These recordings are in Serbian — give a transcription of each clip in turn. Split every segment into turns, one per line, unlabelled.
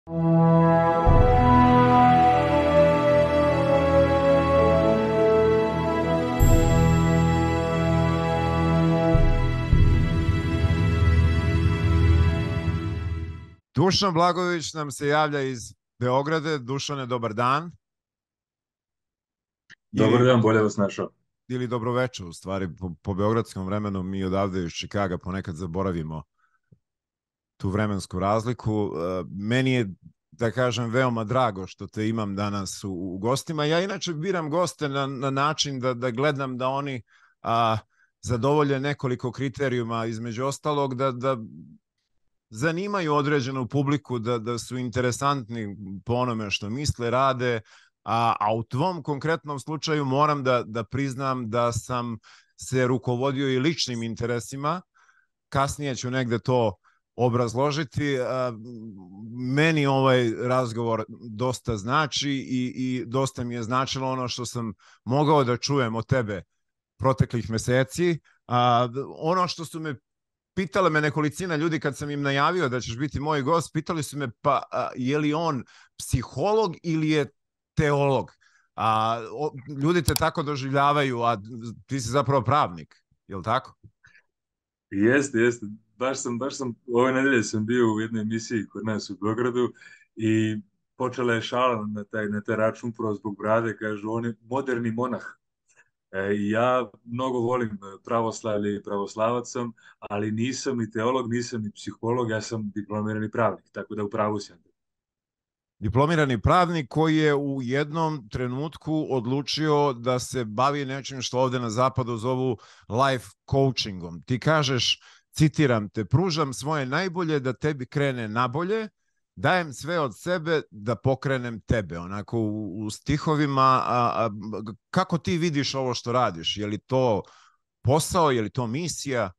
Dušan Blagojević nam se javlja iz Beograda. Dušane, dobar dan.
Dobar dan, bolje vas našao.
Ili dobroveče, u stvari, po beogradskom vremenu. Mi odavde iz Čikaga ponekad zaboravimo tu vremensku razliku. Meni je, da kažem, veoma drago što te imam danas u gostima. Ja inače biram goste na način da gledam da oni zadovolje nekoliko kriterijuma, između ostalog da zanimaju određenu publiku, da su interesantni po onome što misle, rade, a u tvom konkretnom slučaju moram da priznam da sam se rukovodio i ličnim interesima. Kasnije ću negde to obrazložiti. Meni ovaj razgovor dosta znači i dosta mi je značilo ono što sam mogao da čujem od tebe proteklih meseci. Ono što su me pitala me nekolicina ljudi kad sam im najavio da ćeš biti moj gost, pitali su me pa je li on psiholog ili je teolog? Ljudi te tako doživljavaju, a ti si zapravo pravnik, je li tako?
Jeste. Baš sam, ove nedelje sam bio u jednoj emisiji kod nas u Beogradu i počela je šala na taj račun upravo zbog brade, kažu on je moderni monah. Ja mnogo volim pravoslavlje i pravoslavac sam, ali nisam ni teolog, nisam ni psiholog, ja sam diplomirani pravnik, tako da u pravu sam.
Diplomirani pravnik koji je u jednom trenutku odlučio da se bavi nečim što ovde na zapadu zovu life coachingom. Ti kažeš, citiram te, pružam svoje najbolje da tebi krene nabolje, dajem sve od sebe da pokrenem tebe. Onako u stihovima, kako ti vidiš ovo što radiš? Je li to posao, je li to misija?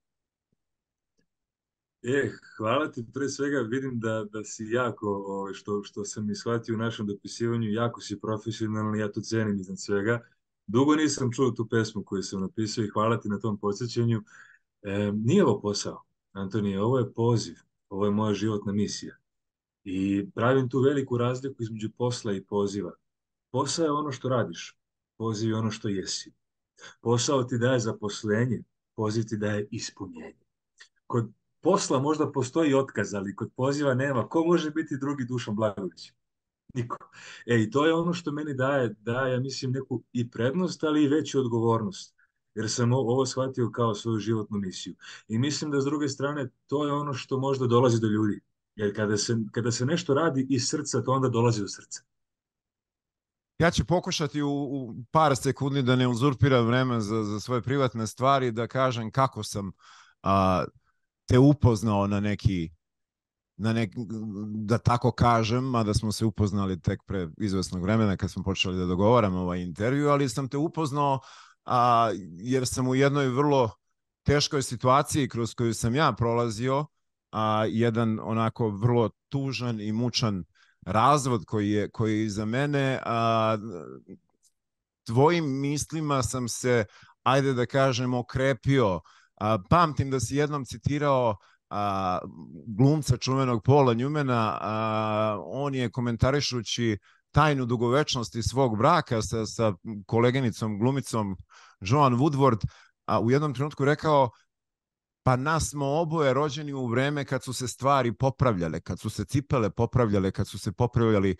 Hvala ti, pre svega vidim da si jako, što sam ishvatio u našem dopisivanju, jako si profesionalni, ja to cenim iznad svega. Dugo nisam čuo tu pesmu koju sam napisao i hvala ti na tom podsjećanju. Nije ovo posao, Antonije, ovo je poziv, ovo je moja životna misija. I pravim tu veliku razliku između posla i poziva. Posao je ono što radiš, poziv je ono što jesi. Posao ti daje zaposlenje, poziv ti daje ispunjenje. Kod posla možda postoji otkaz, ali kod poziva nema. Ko može biti drugi Dušan Blagojević? Niko. I to je ono što meni daje, ja mislim, neku i prednost, ali i veću odgovornost. Jer sam ovo shvatio kao svoju životnu misiju. I mislim da s druge strane to je ono što možda dolazi do ljudi. Jer kada se nešto radi iz srca, to onda dolazi do srca.
Ja ću pokušati u par sekundi da ne uzurpiram vreme za svoje privatne stvari, da kažem kako sam te upoznao na neki, da tako kažem, mada smo se upoznali tek pre izvesnog vremena kad smo počeli da dogovaramo ovaj intervju, ali sam te upoznao jer sam u jednoj vrlo teškoj situaciji kroz koju sam ja prolazio, jedan onako vrlo tužan i mučan razvod koji je iza mene. Tvojim mislima sam se, ajde da kažem, okrepio. Pamtim da si jednom citirao glumca čuvenog Paula Newmana. On je komentarišući tajnu dugovečnosti svog braka sa koleginicom glumicom Joan Woodward u jednom trenutku rekao: pa nas smo oboje rođeni u vreme kad su se stvari popravljale, kad su se cipele popravljale, kad su se popravljali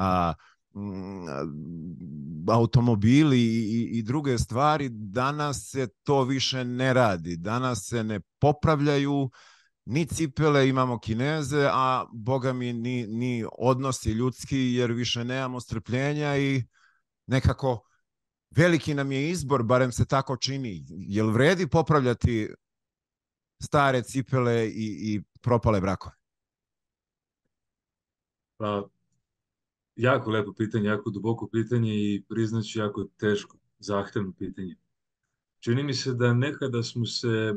automobili i druge stvari. Danas se to više ne radi. Danas se ne popravljaju ni cipele, imamo Kineze, a boga mi ni odnosi ljudski, jer više nemamo strpljenja i nekako veliki nam je izbor, barem se tako čini. Jel vredi popravljati stare cipele i propale brakove?
Pa, jako lepo pitanje, jako duboko pitanje i priznaću jako teško, zahtevno pitanje. Čini mi se da nekada smo se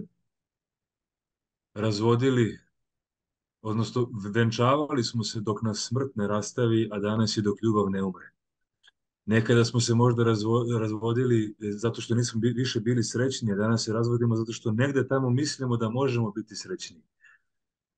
razvodili, odnosno venčavali smo se dok nas smrt ne rastavi, a danas i dok ljubav ne umre. Nekada smo se možda razvodili zato što nismo više bili srećni, a danas se razvodimo zato što negde tamo mislimo da možemo biti srećni.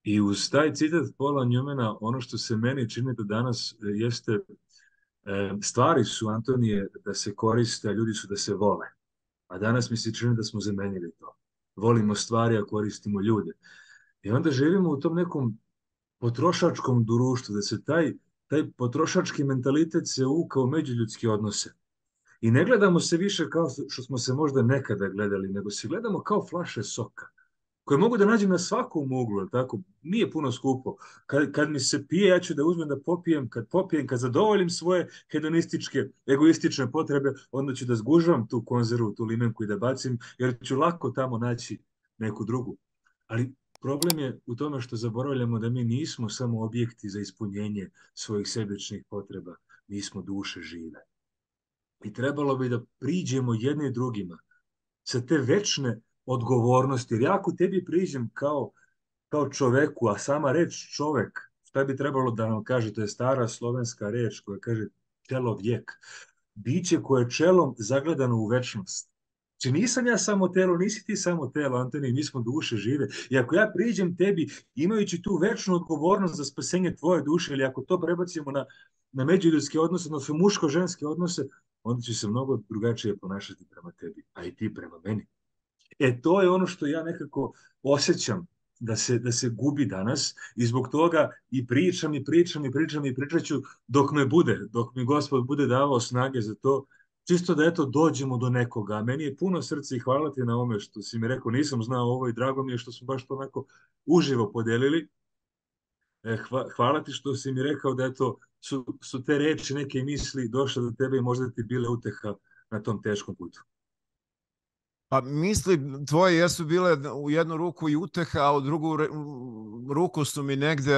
I uz taj citat Paula Newmana, ono što se meni čini da danas jeste, stvari su, Antonije, da se koriste, a ljudi su da se vole. A danas mi se čini da smo zamenili to. Volimo stvari, a koristimo ljude. I onda živimo u tom nekom potrošačkom društvu, da se taj potrošački mentalitet se uvukao u međuljudske odnose. I ne gledamo se više kao što smo se možda nekada gledali, nego se gledamo kao flaše soka, koje mogu da nađem na svakom uglu, tako? Nije puno skupo. Kad mi se pije, ja ću da uzmem da popijem, kad zadovoljim svoje hedonističke, egoistične potrebe, onda ću da zgužvam tu konzervu, tu limenku i da bacim, jer ću lako tamo naći neku drugu. Ali problem je u tome što zaboravljamo da mi nismo samo objekti za ispunjenje svojih sebičnih potreba, mi smo duše žive. I trebalo bi da priđemo jedni drugima sa te večne odgovornosti. Jer ja ako tebi priđem kao čoveku, a sama reč čovek, šta bi trebalo da nam kaže, to je stara slovenska reč koja kaže čelovjek, biće koje je čelom zagledano u večnost. Znači nisam ja samo telo, nisi ti samo telo, Antoni, mi smo duše žive. I ako ja priđem tebi imajući tu večnu odgovornost za spasenje tvoje duše, ili ako to prebacimo na međuljudske odnose, odnosno muško-ženske odnose, onda će se mnogo drugačije ponašati prema tebi, a i ti prema meni. To je ono što ja nekako osjećam da se gubi danas i zbog toga i pričam i pričat ću dok mi Gospod bude davao snage za to, čisto da dođemo do nekoga. Meni je puno srce i hvala ti na ome što si mi rekao, nisam znao ovo i drago mi je što smo baš to onako uživo podelili. Hvala ti što si mi rekao da su te reči, neke misli došle do tebe i možda ti bile uteha na tom teškom putu.
Pa misli tvoje jesu bile u jednu ruku i uteha, a u drugu ruku su mi negde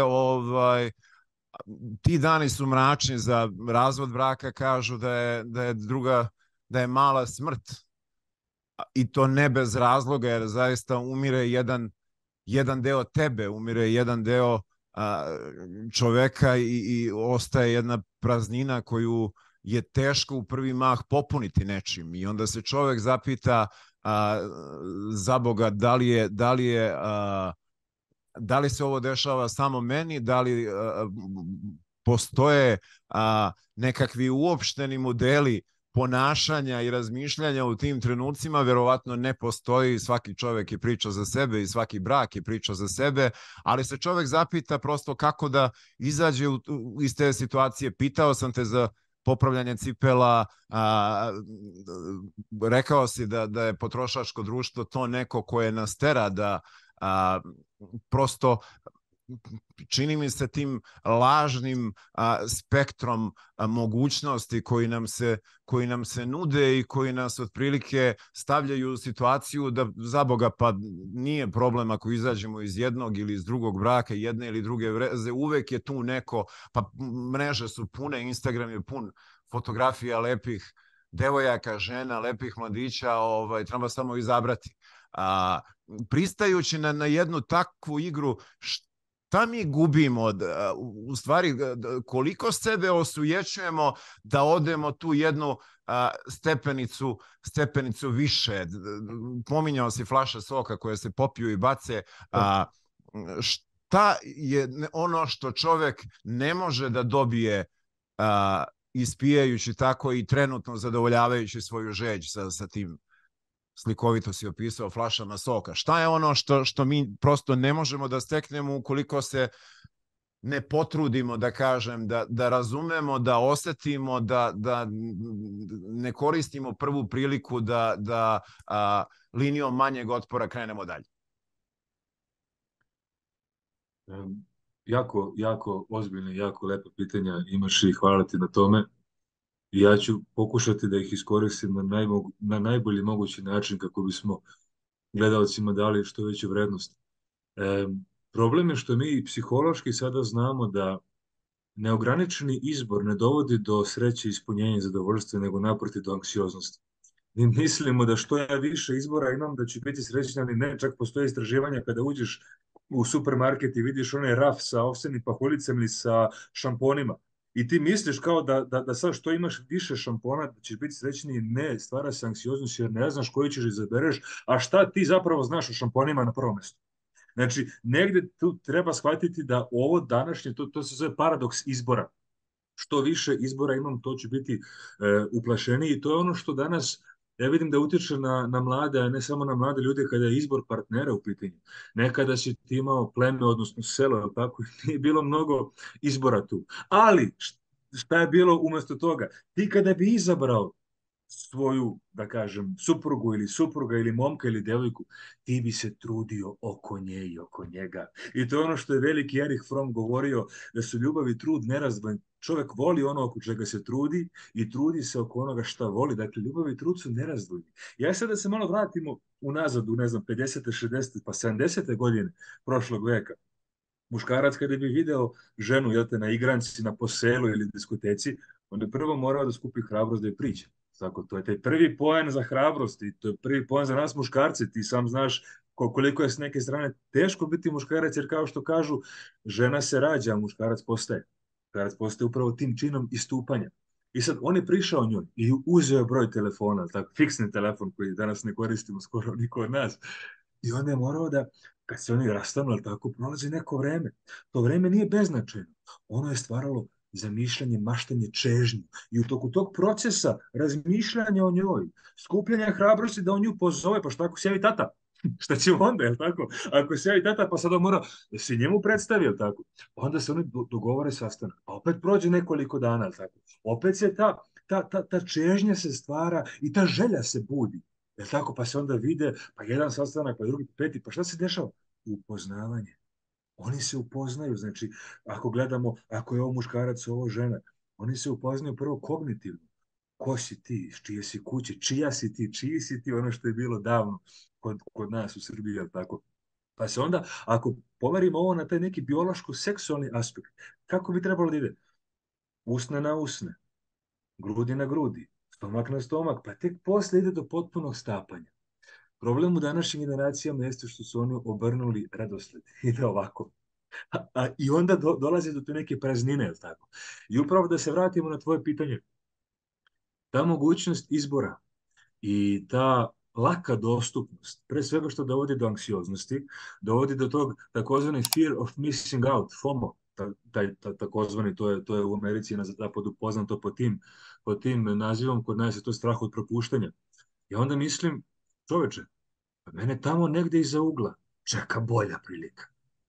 ti dani su mračni za razvod braka, kažu da je mala smrt. I to ne bez razloga, jer zaista umire jedan deo tebe, umire jedan deo čoveka i ostaje jedna praznina koju je teško u prvi mah popuniti nečim. I onda se čovek zapita za Boga da li se ovo dešava samo meni, da li postoje nekakvi uopšteni modeli ponašanja i razmišljanja u tim trenucima. Verovatno ne postoji, svaki čovek je priča za sebe i svaki brak je priča za sebe, ali se čovek zapita prosto kako da izađe iz te situacije. Pitao sam te za popravljanje cipela, rekao si da je potrošačko društvo to neko koje nas tera da prosto čini mi se tim lažnim spektrom mogućnosti koji nam se nude i koji nas otprilike stavljaju u situaciju da za Boga pa nije problem ako izađemo iz jednog ili iz drugog braka, jedne ili druge veze, uvek je tu neko, pa mreže su pune, Instagram je pun fotografija lepih devojaka, žena, lepih mladića, treba samo izabrati. Pristajući na jednu takvu igru, šta mi gubimo, u stvari koliko sebe osujećujemo da odemo tu jednu stepenicu više. Pominjao si flaše soka koje se popiju i bace. Šta je ono što čovek ne može da dobije ispijajući tako i trenutno zadovoljavajući svoju žeđ sa tim, slikovito si opisao, flašama soka. Šta je ono što mi prosto ne možemo da steknemo ukoliko se ne potrudimo, da kažem, da razumemo, da osetimo, da ne koristimo prvu priliku da linijom manjeg otpora krenemo dalje?
Jako ozbiljne, jako lepe pitanja imaš i hvala ti na tome. I ja ću pokušati da ih iskoristim na najbolji mogući način kako bismo gledalcima dali što veću vrednost. Problem je što mi psihološki sada znamo da neograničeni izbor ne dovodi do sreće, ispunjenja i zadovoljstva, nego naprotiv do anksioznosti. Mi mislimo da što ja više izbora imam da ću biti srećan, ali ne, čak postoje istraživanja kada uđeš u supermarket i vidiš onaj raf sa ovsenim pahuljicama ili sa šamponima. I ti misliš kao da sad što imaš više šampona, da ćeš biti srećniji, ne, stvara se anksioznost jer ne znaš koji ćeš izabereš, a šta ti zapravo znaš o šamponima na prvom mestu. Znači, negde tu treba shvatiti da ovo današnje, to se zove paradoks izbora. Što više izbora imam, to ću biti uplašeniji. I to je ono što danas, ja vidim da utiče na mlade, a ne samo na mlade ljude kada je izbor partnera u pitanju. Nekada si ti imao pleme, odnosno selo, jel tako? Nije bilo mnogo izbora tu. Ali, šta je bilo umesto toga? Ti kada bi izabrao svoju, da kažem, suprugu ili supruga ili momka ili devojku, ti bi se trudio oko nje i oko njega. I to je ono što je veliki Erich Fromm govorio, da su ljubav i trud nerazdvojni. Čovjek voli ono oko čega se trudi i trudi se oko onoga šta voli. Dakle, ljubav i trud su nerazdvojni. Ja sad da se malo vratimo unazad u, ne znam, 50. 60. pa 70. godine prošlog veka. Muškarac kada bi video ženu, jel te, na igranci, na poselu ili diskoteci, on je prvo morao da skupi hrabrost da je priđe. Tako, to je taj prvi poen za hrabrost i to je prvi poen za nas muškarce. Ti sam znaš koliko je s neke strane teško biti muškarac, jer kao što kažu, žena se rađa, a muškarac postaje. Muškarac postaje upravo tim činom istupanja. I sad on je prišao njoj i uzeo je broj telefona, tako, fiksni telefon koji danas ne koristimo skoro niko od nas. I onda je morao da, kad se oni rastanu, ali tako, prolazi neko vreme. To vreme nije beznačajno. Ono je stvaralo zamišljanje, maštanje, čežnju. I u toku tog procesa razmišljanja o njoj, skupljanja hrabrosti da on nju pozove, pa šta ako se javi tata? Šta će onda, je li tako? Ako se javi tata, pa sad on mora da se njemu predstavi, je li tako? Onda se oni dogovore sastanak. Pa opet prođe nekoliko dana, je li tako? Opet se ta čežnja se stvara i ta želja se budi. Je tako? Pa se onda vide, pa jedan sastanak, pa drugi, peti, pa šta se dešava? Upoznavanje. Oni se upoznaju, znači, ako gledamo, ako je ovo muškarac, ovo žena, oni se upoznaju prvo kognitivno. Ko si ti, iz čije si kuće, čija si ti, čiji si ti, ono što je bilo davno kod nas u Srbiji, je tako? Pa se onda, ako pomerimo ovo na taj neki biološko-seksualni aspekt, kako bi trebalo da ide? Usne na usne, grudi na grudi, stomak na stomak, pa tek posle ide do potpunog stapanja. Problem u današnjim generacijama jeste što su oni obrnuli redosled. Ide ovako. I onda dolazi do te neke praznine, je tako? I upravo da se vratimo na tvoje pitanje, ta mogućnost izbora i ta laka dostupnost, pre svega što dovodi do anksioznosti, dovodi do tog takozvani fear of missing out, FOMO, takozvani, to je u Americi i na zapadu poznato pod tim nazivom, kod nas je to strah od propuštanja. I onda mislim, čoveče, mene tamo negde iza ugla čeka bolja prilika.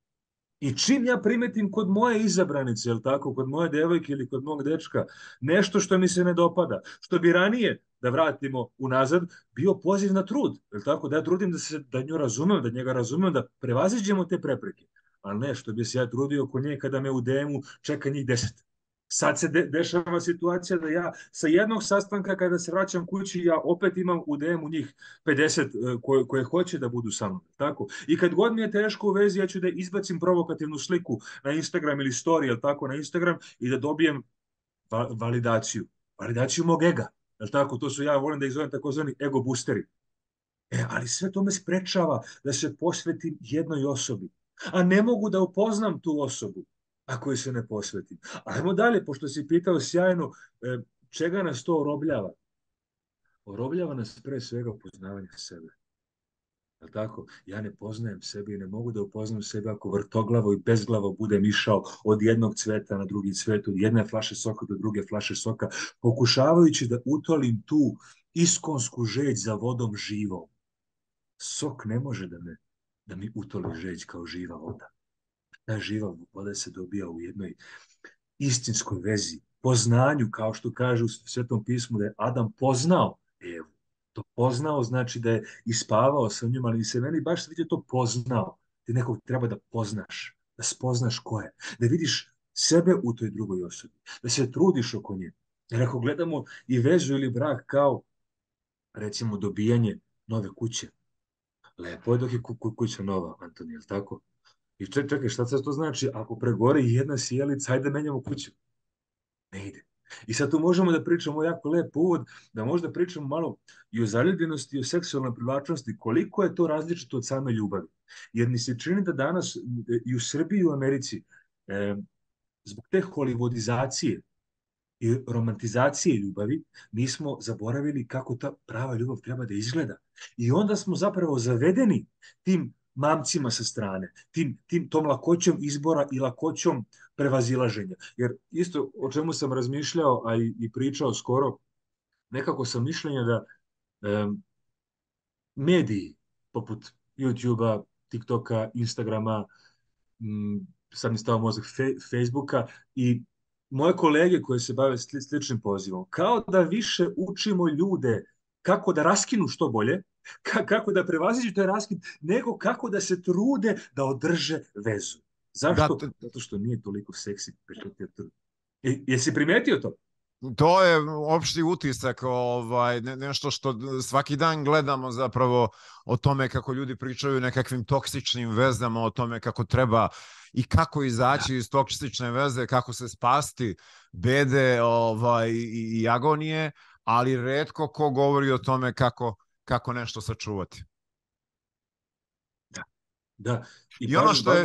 I čim ja primetim kod moje izabranice, jel tako, kod moje devojke ili kod mog dečka, nešto što mi se ne dopada, što bi ranije, da vratimo unazad, bio poziv na trud, jel tako, da ja trudim da nju razumem, da njega razumem, da prevaziđemo te prepreke. Ali ne, što bi se ja trudio kod nje kada me u DM-u čeka njih 10. Sad se dešava situacija da ja sa jednog sastanka kada se vraćam kući, ja opet imam u DM-u njih 50 koje hoće da budu sa mnom. Tako? I kad god mi je teško u vezi, ja ću da izbacim provokativnu sliku na Instagram ili story, jel tako, na Instagram i da dobijem validaciju. Validaciju mog ega. Jel tako? To su, ja volim da ih zovem takozvani ego boosteri. Ali sve to me sprečava da se posvetim jednoj osobi. A ne mogu da upoznam tu osobu ako joj se ne posvetim. Ajmo dalje, pošto si pitao sjajno, čega nas to orobljava? Orobljava nas pre svega upoznavanje sebe. Je tako? Ja ne poznajem sebe i ne mogu da upoznam sebe ako vrtoglavo i bezglavo budem išao od jednog cveta na drugi cvet, od jedne flaše soka do druge flaše soka, pokušavajući da utolim tu iskonsku žeđ za vodom živom. Sok ne može da mi utoli žeđ kao živa voda. Ta živa voda se dobija u jednoj istinskoj vezi, poznanju, kao što kaže u Svetom pismu da je Adam poznao Evu. To poznao znači da je ispavao sa njom, ali se meni baš vidio to poznao. Ti nekog treba da poznaš, da spoznaš ko je, da vidiš sebe u toj drugoj osobi, da se trudiš oko nje. Jer ako gledamo i vezu ili brak kao, recimo, dobijanje nove kuće, lepo je dok je kuća nova, Antoni, je li tako? I čekaj, šta se to znači? Ako pregore jedna sjelica, hajde menjamo kuću. Ne ide. I sad tu možemo da pričamo jako lep uvod, da možda pričamo malo i o zaljubljenosti, i o seksualnoj privlačnosti, koliko je to različito od same ljubavi. Jer mi se čini da danas i u Srbiji i u Americi, zbog te holivodizacije i romantizacije ljubavi, mi smo zaboravili kako ta prava ljubav treba da izgleda. I onda smo zapravo zavedeni tim mamcima sa strane, tom lakoćom izbora i lakoćom prevazilaženja. Jer isto o čemu sam razmišljao, a i pričao skoro, nekako sam mišljenja da mediji poput YouTube-a, TikToka, Instagrama, sad mi stao mozak Facebooka i moje kolege koje se bave sličnim pozivom, kao da više učimo ljude kako da raskinu što bolje, kako da prevaziđu taj raskid, nego kako da se trude da održe vezu. Zašto? Zato što nije toliko seksi. Jesi primetio to?
To je opšti utisak, nešto što svaki dan gledamo zapravo o tome kako ljudi pričaju o nekakvim toksičnim vezama, o tome kako treba i kako izaći iz toksične veze, kako se spasti bede i agonije, ali retko ko govori o tome kako nešto sačuvati.
Da.
I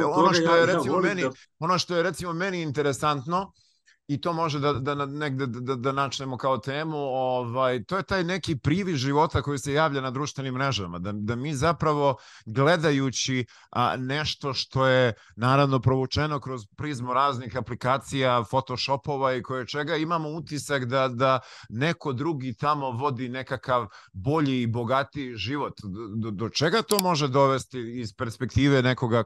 ono što je recimo meni interesantno, i to može negde da načnemo kao temu, to je taj neki privid života koji se javlja na društvenim mrežama, da mi zapravo gledajući nešto što je naravno provučeno kroz prizmu raznih aplikacija, photoshopova i koje čega, imamo utisak da neko drugi tamo vodi nekakav bolji i bogatiji život. Do čega to može dovesti iz perspektive nekoga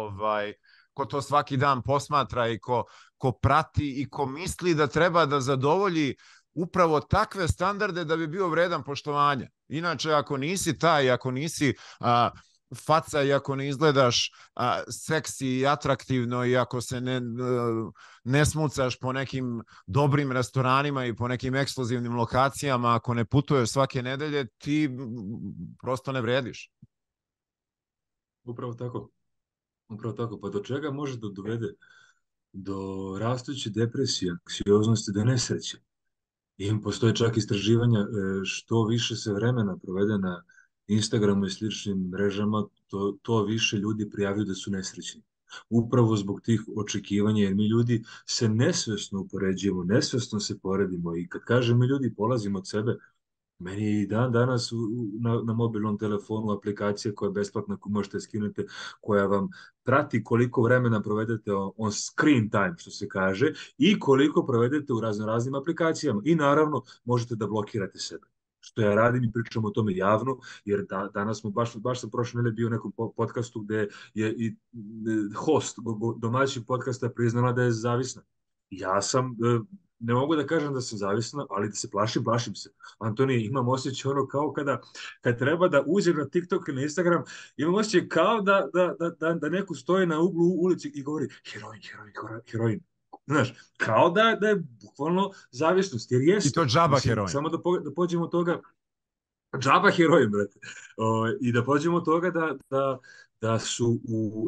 ko to svaki dan posmatra i ko prati i ko misli da treba da zadovolji upravo takve standarde da bi bio vredan poštovanja. Inače, ako nisi taj, ako nisi faca i ako ne izgledaš seksi i atraktivno i ako se ne smucaš po nekim dobrim restoranima i po nekim ekskluzivnim lokacijama, ako ne putuješ svake nedelje, ti prosto ne vrediš.
Upravo tako. Pa do čega može da dovede? Do rastuće depresije, anksioznosti, do nesreće. I postoje čak istraživanja što više se vremena provede na Instagramu i sličnim mrežama, to više ljudi prijavljaju da su nesrećni. Upravo zbog tih očekivanja, jer mi ljudi se nesvesno upoređujemo, nesvesno se poredimo i kad kažem mi ljudi polazimo od sebe, meni i danas na mobilnom telefonu aplikacija koja je besplatna, koju možete skinuti, koja vam prati koliko vremena provedete on screen time, što se kaže, i koliko provedete u raznim aplikacijama. I naravno, možete da blokirate sebe. Što ja radim i pričam o tome javno, jer danas smo, baš sam prošle nedelje bio u nekom podcastu gde je i host domaćeg podcasta priznala da je zavisna. Ja sam... Ne mogu da kažem da sam zavisna, ali da se plašim se. Antonije, imam osjećaj kao kad treba da uđem na TikTok i na Instagram, imam osjećaj kao da neko stoji na uglu ulici i govori heroin. Znaš, kao da je bukvalno zavisnost, jer jeste.
I to džaba heroin.
Samo da pođemo od toga, džaba heroin, brate. I da pođemo od toga da su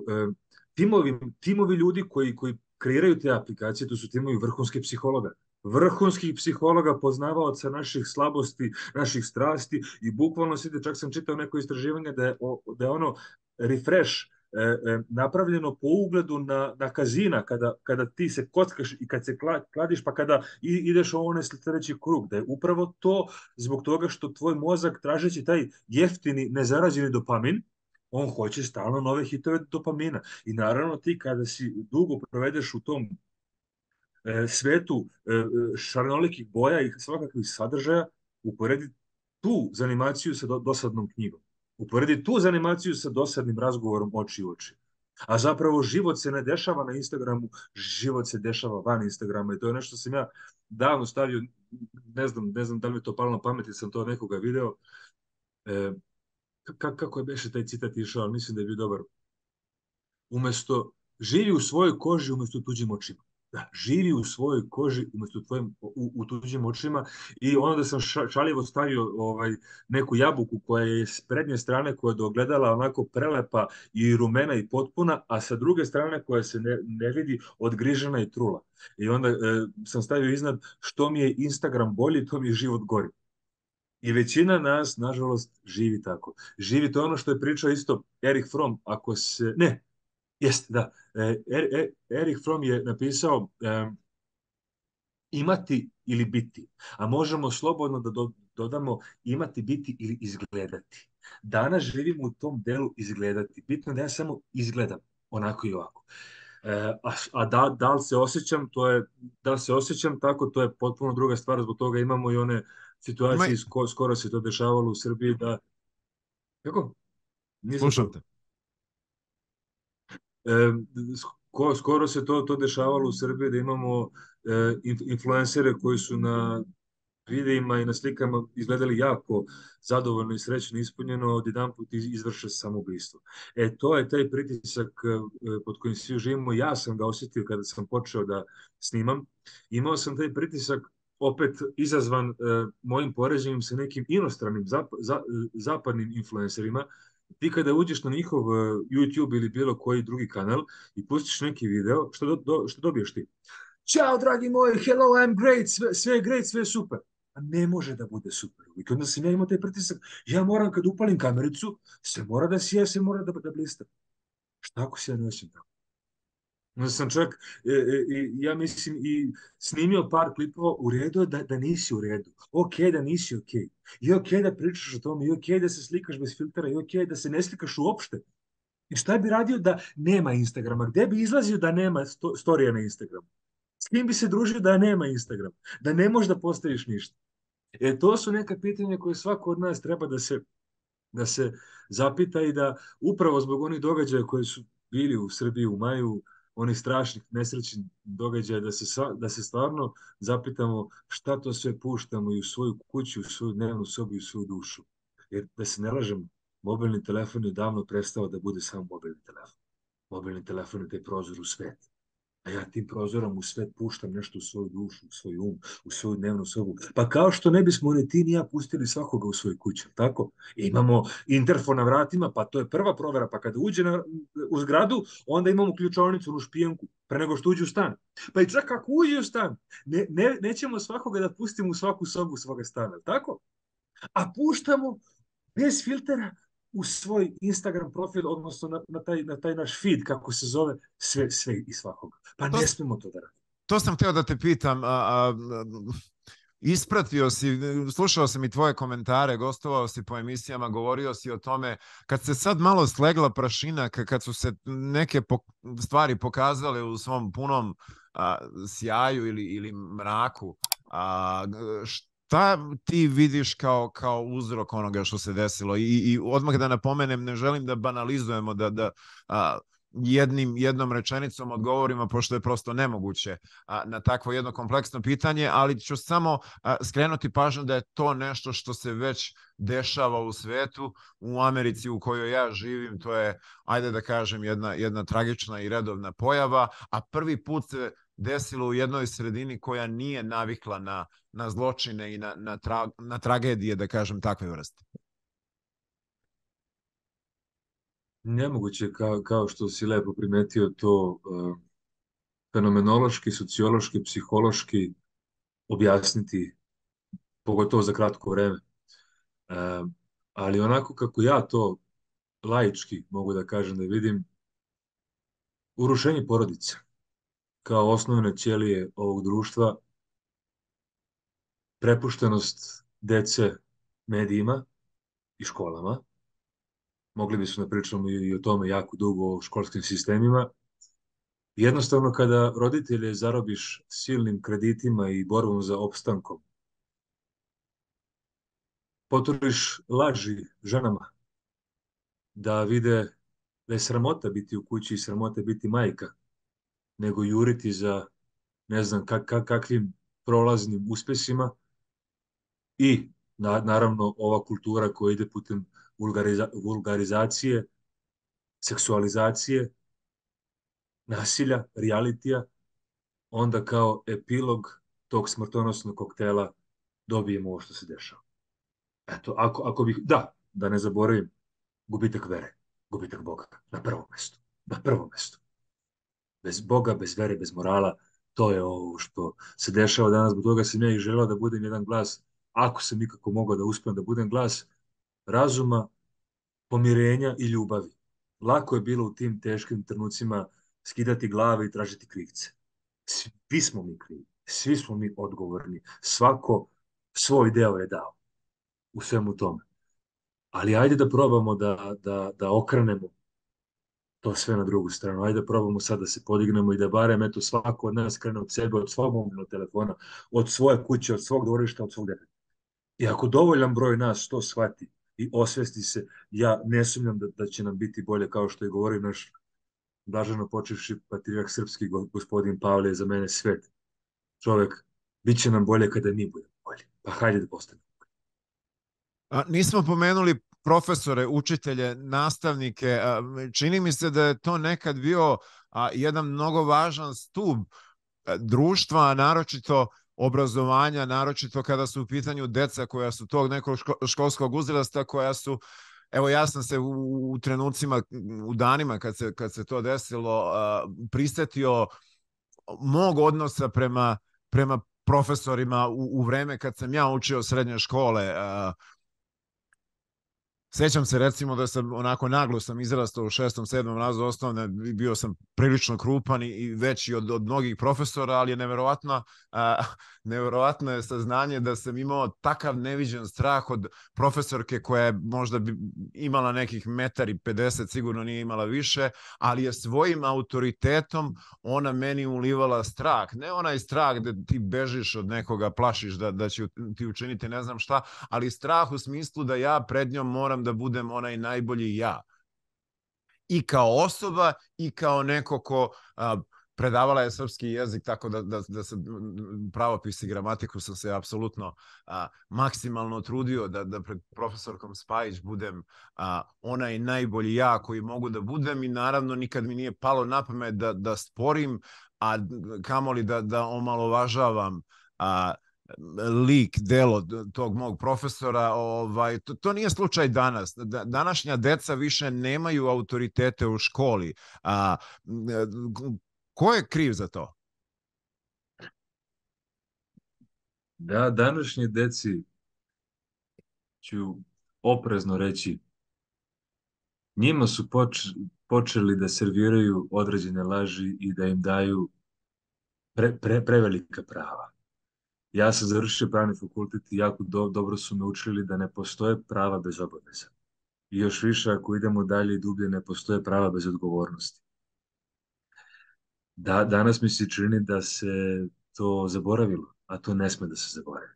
timovi ljudi koji kreiraju te aplikacije, to su timovi vrhunskih psihologa, poznavaoca naših slabosti, naših strasti i bukvalno čak sam čitao neko istraživanje da je ono refresh napravljeno po ugledu na kazina, kada ti se kockaš i kad se kladiš, pa kada ideš u onaj sljedeći krug, da je upravo to zbog toga što tvoj mozak, tražeći taj jeftini, nezarađeni dopamin, on hoće stalno nove hitove dopamina. I naravno ti kada si dugo provedeš u tom svetu šarenolikih boja i svakakvih sadržaja, uporedi tu zanimaciju sa dosadnom knjigom. Uporedi tu zanimaciju sa dosadnim razgovorom oči u oči. A zapravo život se ne dešava na Instagramu, život se dešava van Instagrama i to je nešto sam ja davno stavio, ne znam da li mi to palo na pamet, sam to od nekoga video, kako je beše taj citat išao, ali mislim da je bio dobar. Umesto živi u svojoj koži umesto tuđim očima. Da, živi u svojoj koži umesto u tuđim očima i onda da sam šaljivo stavio neku jabuku koja je s prednje strane koja je dogledala onako prelepa i rumena i potpuna, a sa druge strane koja se ne vidi odgrižena i trula. I onda sam stavio iznad što mi je Instagram bolji, to mi je život gori. I većina nas, nažalost, živi tako. Živi to ono što je pričao isto Erich Fromm, Erich Fromm je napisao imati ili biti, a možemo slobodno da dodamo imati, biti ili izgledati. Danas živimo u tom delu izgledati. Bitno je da ja samo izgledam onako i ovako. Da li se osjećam, da li se osjećam tako, to je potpuno druga stvar, zbog toga imamo i one
Ima,
situacije, skoro se to dešavalo u Srbiji, da, kako? Nisam
slušam
čuo.
te.
E, skoro se to dešavalo u Srbiji, da imamo influencere koji su na videima i na slikama izgledali jako zadovoljno i srećno ispunjeno, odjedanput izvrše samoubistvo. To je taj pritisak pod kojim svi živimo. Ja sam ga osjetio kada sam počeo da snimam. Imao sam taj pritisak opet izazvan mojim poređenjem sa nekim inostranim zapadnim influencerima. Ti kada uđeš na njihov YouTube ili bilo koji drugi kanal i pustiš neki video, što dobiješ ti? Ćao, dragi moji, hello, I'm great, sve je great, sve je super. A ne može da bude super. I onda sam ja imao taj pritisak, ja moram kad upalim kamericu, sve mora da sije, sve mora da blista. Šta ako se ja ne osjećam tako? Onda sam čak, ja mislim, i snimio par klipova, u redu je da nisi u redu. Ok da nisi ok. I ok da pričaš o tome, i ok da se slikaš bez filtera, i ok da se ne slikaš uopšte. I šta bi radio da nema Instagrama? Gde bi izlazio da nema storija na Instagramu? S kim bi se družio da nema Instagram? Da ne možeš da postaviš ništa? To su neka pitanja koje svako od nas treba da se zapita i da upravo zbog onih događaja koji su bili u Srbiji u maju, onih strašnih nesrećnih događaja, da se stvarno zapitamo šta to sve puštamo i u svoju kuću, u svoju dnevnu sobu i u svoju dušu. Jer da se ne lažemo, mobilni telefon je davno prestao da bude samo mobilni telefon. Mobilni telefon je taj prozor u svet. A ja tim prozorom u svet puštam nešto u svoju dušu, u svoj u svoju dnevnu sobu. Pa kao što ne bismo ni ti ni ja pustili svakoga u svoju kuću, tako? Imamo interfon na vratima, pa to je prva provera, pa kada uđe u zgradu, onda imamo ključavnicu, onu špijenku, pre nego što uđe u stan. Pa i čak ako uđe u stan, nećemo svakoga da pustimo u svaku sobu svoga stana, tako? A puštamo bez filtera u svoj Instagram profil, odnosno na taj naš feed, kako se zove, sve i svakoga. Pa
To,
ne smemo to da radimo.
to sam hteo da te pitam, ispratio si, slušao sam i tvoje komentare, gostovao si po emisijama, govorio si o tome, kad se sad malo slegla prašina, kad su se neke stvari pokazale u svom punom sjaju ili mraku, šta ti vidiš kao uzrok onoga što se desilo? I odmah da napomenem, ne želim da banalizujemo, da jednom rečenicom odgovorimo, pošto je prosto nemoguće na takvo jedno kompleksno pitanje, ali ću samo skrenuti pažnju da je to nešto što se već dešava u svetu. U Americi u kojoj ja živim, to je, ajde da kažem, jedna tragična i redovna pojava, a prvi put se desilo u jednoj sredini koja nije navikla na zločine i na tragedije, da kažem, takve vrste.
Nemoguće, kao što si lepo primetio, to fenomenološki, sociološki, psihološki objasniti, pogotovo za kratko vreme. Ali onako kako ja to laički mogu da kažem, da vidim, urušenje porodice kao osnovne ćelije ovog društva, prepuštenost dece medijima i školama. Mogli bismo da pričamo i o tome jako dugo o školskim sistemima. Jednostavno, kada roditelje zarobiš silnim kreditima i borbom za opstankom, poturiš laži ženama da vide da je sramota biti u kući i sramota biti majka, nego juriti za ne znam kakvim prolaznim uspesima i naravno ova kultura koja ide putem vulgarizacije, seksualizacije, nasilja, realitija, onda kao epilog tog smrtonosnog koktela dobijemo ovo što se dešava. Eto, ako bih, da ne zaboravim, gubitak vere, gubitak Boga, na prvom mestu. Na prvom mestu. Bez Boga, bez vere, bez morala, to je ovo što se dešava danas. Zbog toga sam ja i želeo da budem jedan glas, ako sam nikako mogao da uspem da budem glas razuma, pomirenja i ljubavi. Lako je bilo u tim teškim trenucima skidati glave i tražiti krivce. Svi smo mi krivi. Svi smo mi odgovorni. Svako svoj deo je dao u svemu tome. Ali ajde da probamo da okrenemo to sve na drugu stranu. Ajde da probamo sad da se podignemo i da barem eto svako od nas krene od sebe, od svog mobilnog telefona, od svoje kuće, od svog dvorišta, od svog deteta. I ako dovoljan broj nas to shvati i osvesti se, ja ne sumnjam da će nam biti bolje, kao što je govorio naš blaženo počivši patrijarh srpski gospodin Pavle, je za mene svet čovek, bit će nam bolje kada mi budemo bolji. Pa hajde da postanemo.
Nismo pomenuli profesore, učitelje, nastavnike. Čini mi se da je to nekad bio jedan mnogo važan stub društva, naročito obrazovanja, naročito kada su u pitanju deca koja su tog nekog školskog uzrasta, koja su, evo ja sam se u trenucima, u danima kad se to desilo, prisetio mog odnosa prema profesorima u vreme kad sam ja učio srednje škole. Sećam se recimo da sam onako naglo sam izrastao u 6. 7. razredu osnovne, bio sam prilično krupan i veći od mnogih profesora, ali je neverovatno je saznanje da sam imao takav neviđen strah od profesorke koja je možda imala nekih 1,50 m, sigurno nije imala više, ali je svojim autoritetom ona meni ulivala strah. Ne onaj strah da ti bežiš od nekoga, plašiš da će ti učiniti ne znam šta, ali strah u smislu da ja pred njom moram da budem onaj najbolji ja. I kao osoba i kao neko ko predavala je srpski jezik, tako da se pravopis i gramatiku sam se apsolutno maksimalno trudio da pred profesorkom Spajić budem onaj najbolji ja koji mogu da budem i naravno nikad mi nije palo na pamet da sporim, a kamoli da omalovažavam lik, delo tog mog profesora. To nije slučaj danas. Današnja deca više nemaju autoritete u školi. Ko je kriv za to?
Da, današnje deci, ću oprezno reći, njima su počeli da serviraju određene laži i da im daju prevelika prava. Ja sam završio pravni fakultet i jako dobro su me učili da ne postoje prava bez obaveza. I još više, ako idemo dalje i dublje, ne postoje prava bez odgovornosti. Danas mi se čini da se to zaboravilo, a to ne sme da se zaboravi.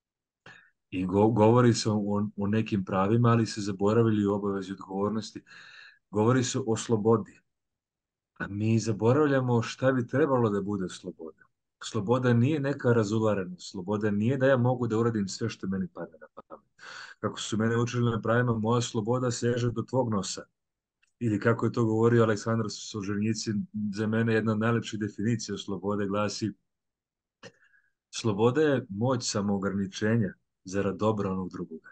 I govori se o nekim pravima, ali se zaboravili o obavezi odgovornosti. Govori se o slobodi. A mi zaboravljamo šta bi trebalo da bude sloboda. Sloboda nije neka razularenost. Sloboda nije da ja mogu da uradim sve što meni pada na pamet. Kako su mene učili na pravima, moja sloboda seže do tvog nosa. Ili kako je to govorio Aleksandar Solženjicin, za mene jedna od najlepših definicija slobode glasi: sloboda je moć samoograničenja zarad dobra onog drugoga.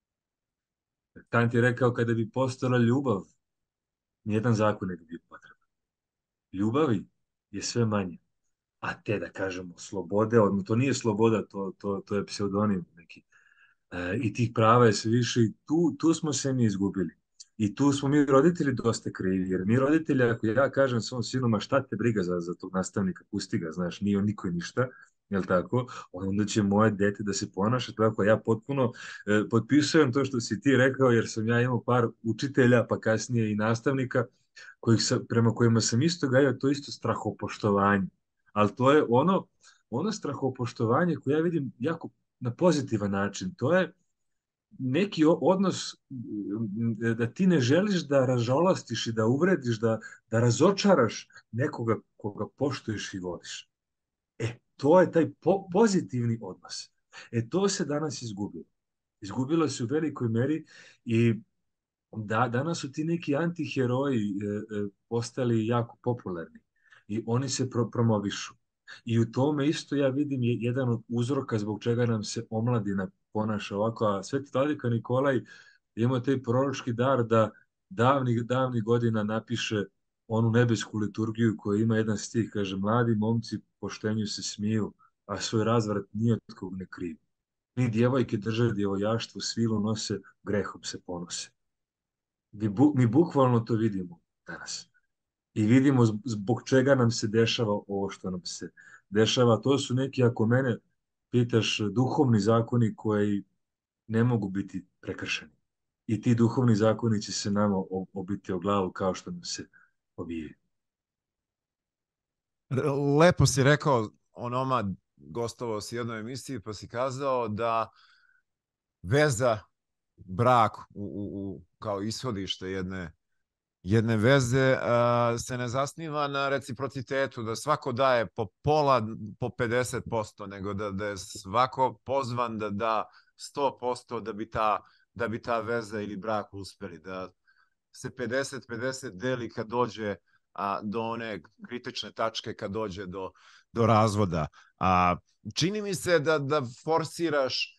Kant je rekao, kada bi postojala ljubav, nijedan zakon ne bi bio potreban. Ljubavi je sve manje. A te, da kažemo, slobode, odnosno to nije sloboda, to je pseudonim neki. I tih prava je sve više i tu smo se mi izgubili. I tu smo mi roditelji dosta krivi, jer mi roditelji, ako ja kažem svom sinu, ma šta te briga za tog nastavnika, pusti ga, znaš, nije on niko i ništa, jel tako, onda će moje dete da se ponaša tako. Ja potpuno potpisujem to što si ti rekao, jer sam ja imao par učitelja, pa kasnije i nastavnika, prema kojima sam isto gajao to isto strahopoštovanje. Ali to je ono strahopoštovanje koje ja vidim jako na pozitivan način. To je neki odnos da ti ne želiš da ražalastiš i da uvrediš, da razočaraš nekoga koga poštuješ i voliš. To je taj pozitivni odnos. To se danas izgubilo. Izgubilo se u velikoj meri i danas su ti neki antiheroji postali jako popularni i oni se promovišu. I u tome isto ja vidim jedan od uzroka zbog čega nam se omladina ponaša ovako, a Sveti Vladika Nikolaj ima taj proročki dar da davnih godina napiše onu nebesku liturgiju koja ima jedan stih, kaže: mladi momci poštenju se smiju, a svoj razvrat ni od kog ne kriju. Ni djevojke drže djevojaštvo, svilu nose, grehom se ponose. Mi bukvalno to vidimo danas. I vidimo zbog čega nam se dešava ovo što nam se dešava. To su neki, ako mene pitaš, duhovni zakoni koji ne mogu biti prekršeni. I ti duhovni zakoni će se nama obiti o glavu kao što nam se obijaju.
Lepo si rekao, onoma gostovao si u jednoj emisiji pa si kazao da veza, brak kao ishodište jedne veze se ne zasniva na reciprocitetu, da svako daje po pola, po 50%, nego da je svako pozvan da da 100% da bi ta veza ili brak uspeli, da se 50-50 deli kad dođe do one kritične tačke, kad dođe do razvoda. Čini mi se da forsiraš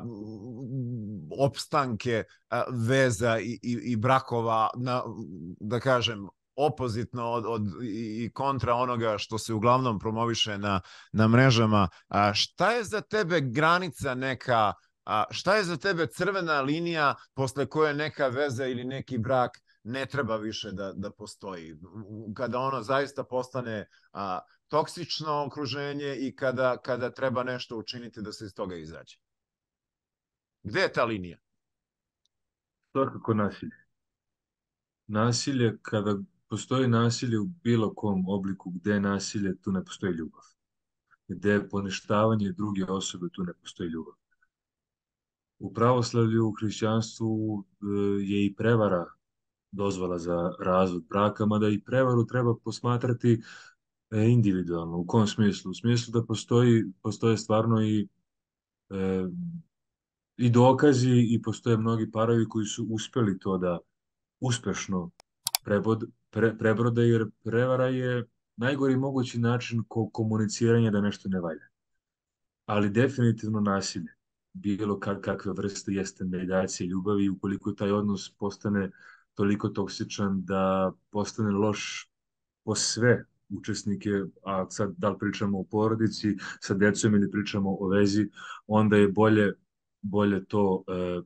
opstanke veza i brakova na, da kažem, opozitno i kontra onoga što se uglavnom promoviše na mrežama. Šta je za tebe granica neka, šta je za tebe crvena linija posle koje neka veza ili neki brak ne treba više da postoji? Kada ono zaista postane toksično okruženje i kada treba nešto učiniti da se iz toga izađe. Gde je ta linija?
Svakako nasilje. Nasilje, kada postoji nasilje u bilo kom obliku, gde je nasilje, tu ne postoji ljubav. Gde je poništavanje druge osobe, tu ne postoji ljubav. U pravoslavlju, u hrišćanstvu je i prevara dozvola za razvod braka, mada i prevaru treba posmatrati individualno. U kom smislu? U smislu da postoje stvarno i dokazi i postoje mnogi parovi koji su uspeli to da uspešno prebrode, jer prevara je najgori mogući način komuniciranja da nešto ne valja. Ali definitivno nasilje, bilo kakve vrste, jeste medijacija ljubavi, i ukoliko taj odnos postane toliko toksičan da postane loš po sve učesnike, a sad da li pričamo o porodici sa decom ili pričamo o vezi, onda je bolje to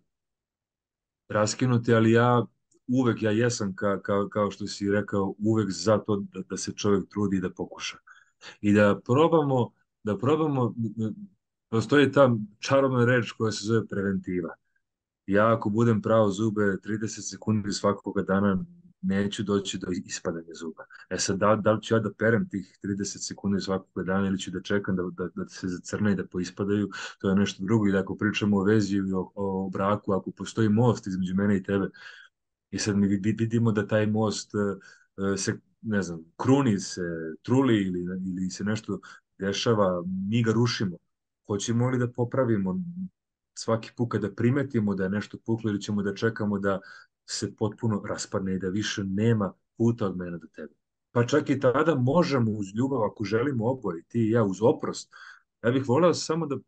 raskinuti, ali ja jesam, kao što si rekao, uvek za to da se čovjek trudi i da pokuša. I da probamo, postoji ta čarobna reč koja se zove preventiva. Ja ako budem prao zube 30 sekundi svakoga dana, neću doći do ispadanja zuba. Sad, da li ću ja da perem tih 30 sekundi svakoga dana ili ću da čekam da se zacrne i da poispadaju, to je nešto drugo. I da ako pričamo o vezi ili o braku, ako postoji most između mene i tebe, i sad mi vidimo da taj most se, ne znam, kruni se, truli ili se nešto dešava, mi ga rušimo. Hoćemo li da popravimo svaki put kada primetimo da je nešto puklo, ili ćemo da čekamo da se potpuno raspadne i da više nema puta od mene do tebe? Pa čak i tada možemo uz ljubav, ako želimo oboje, ti i ja, uz oprost. Ja bih voleo samo da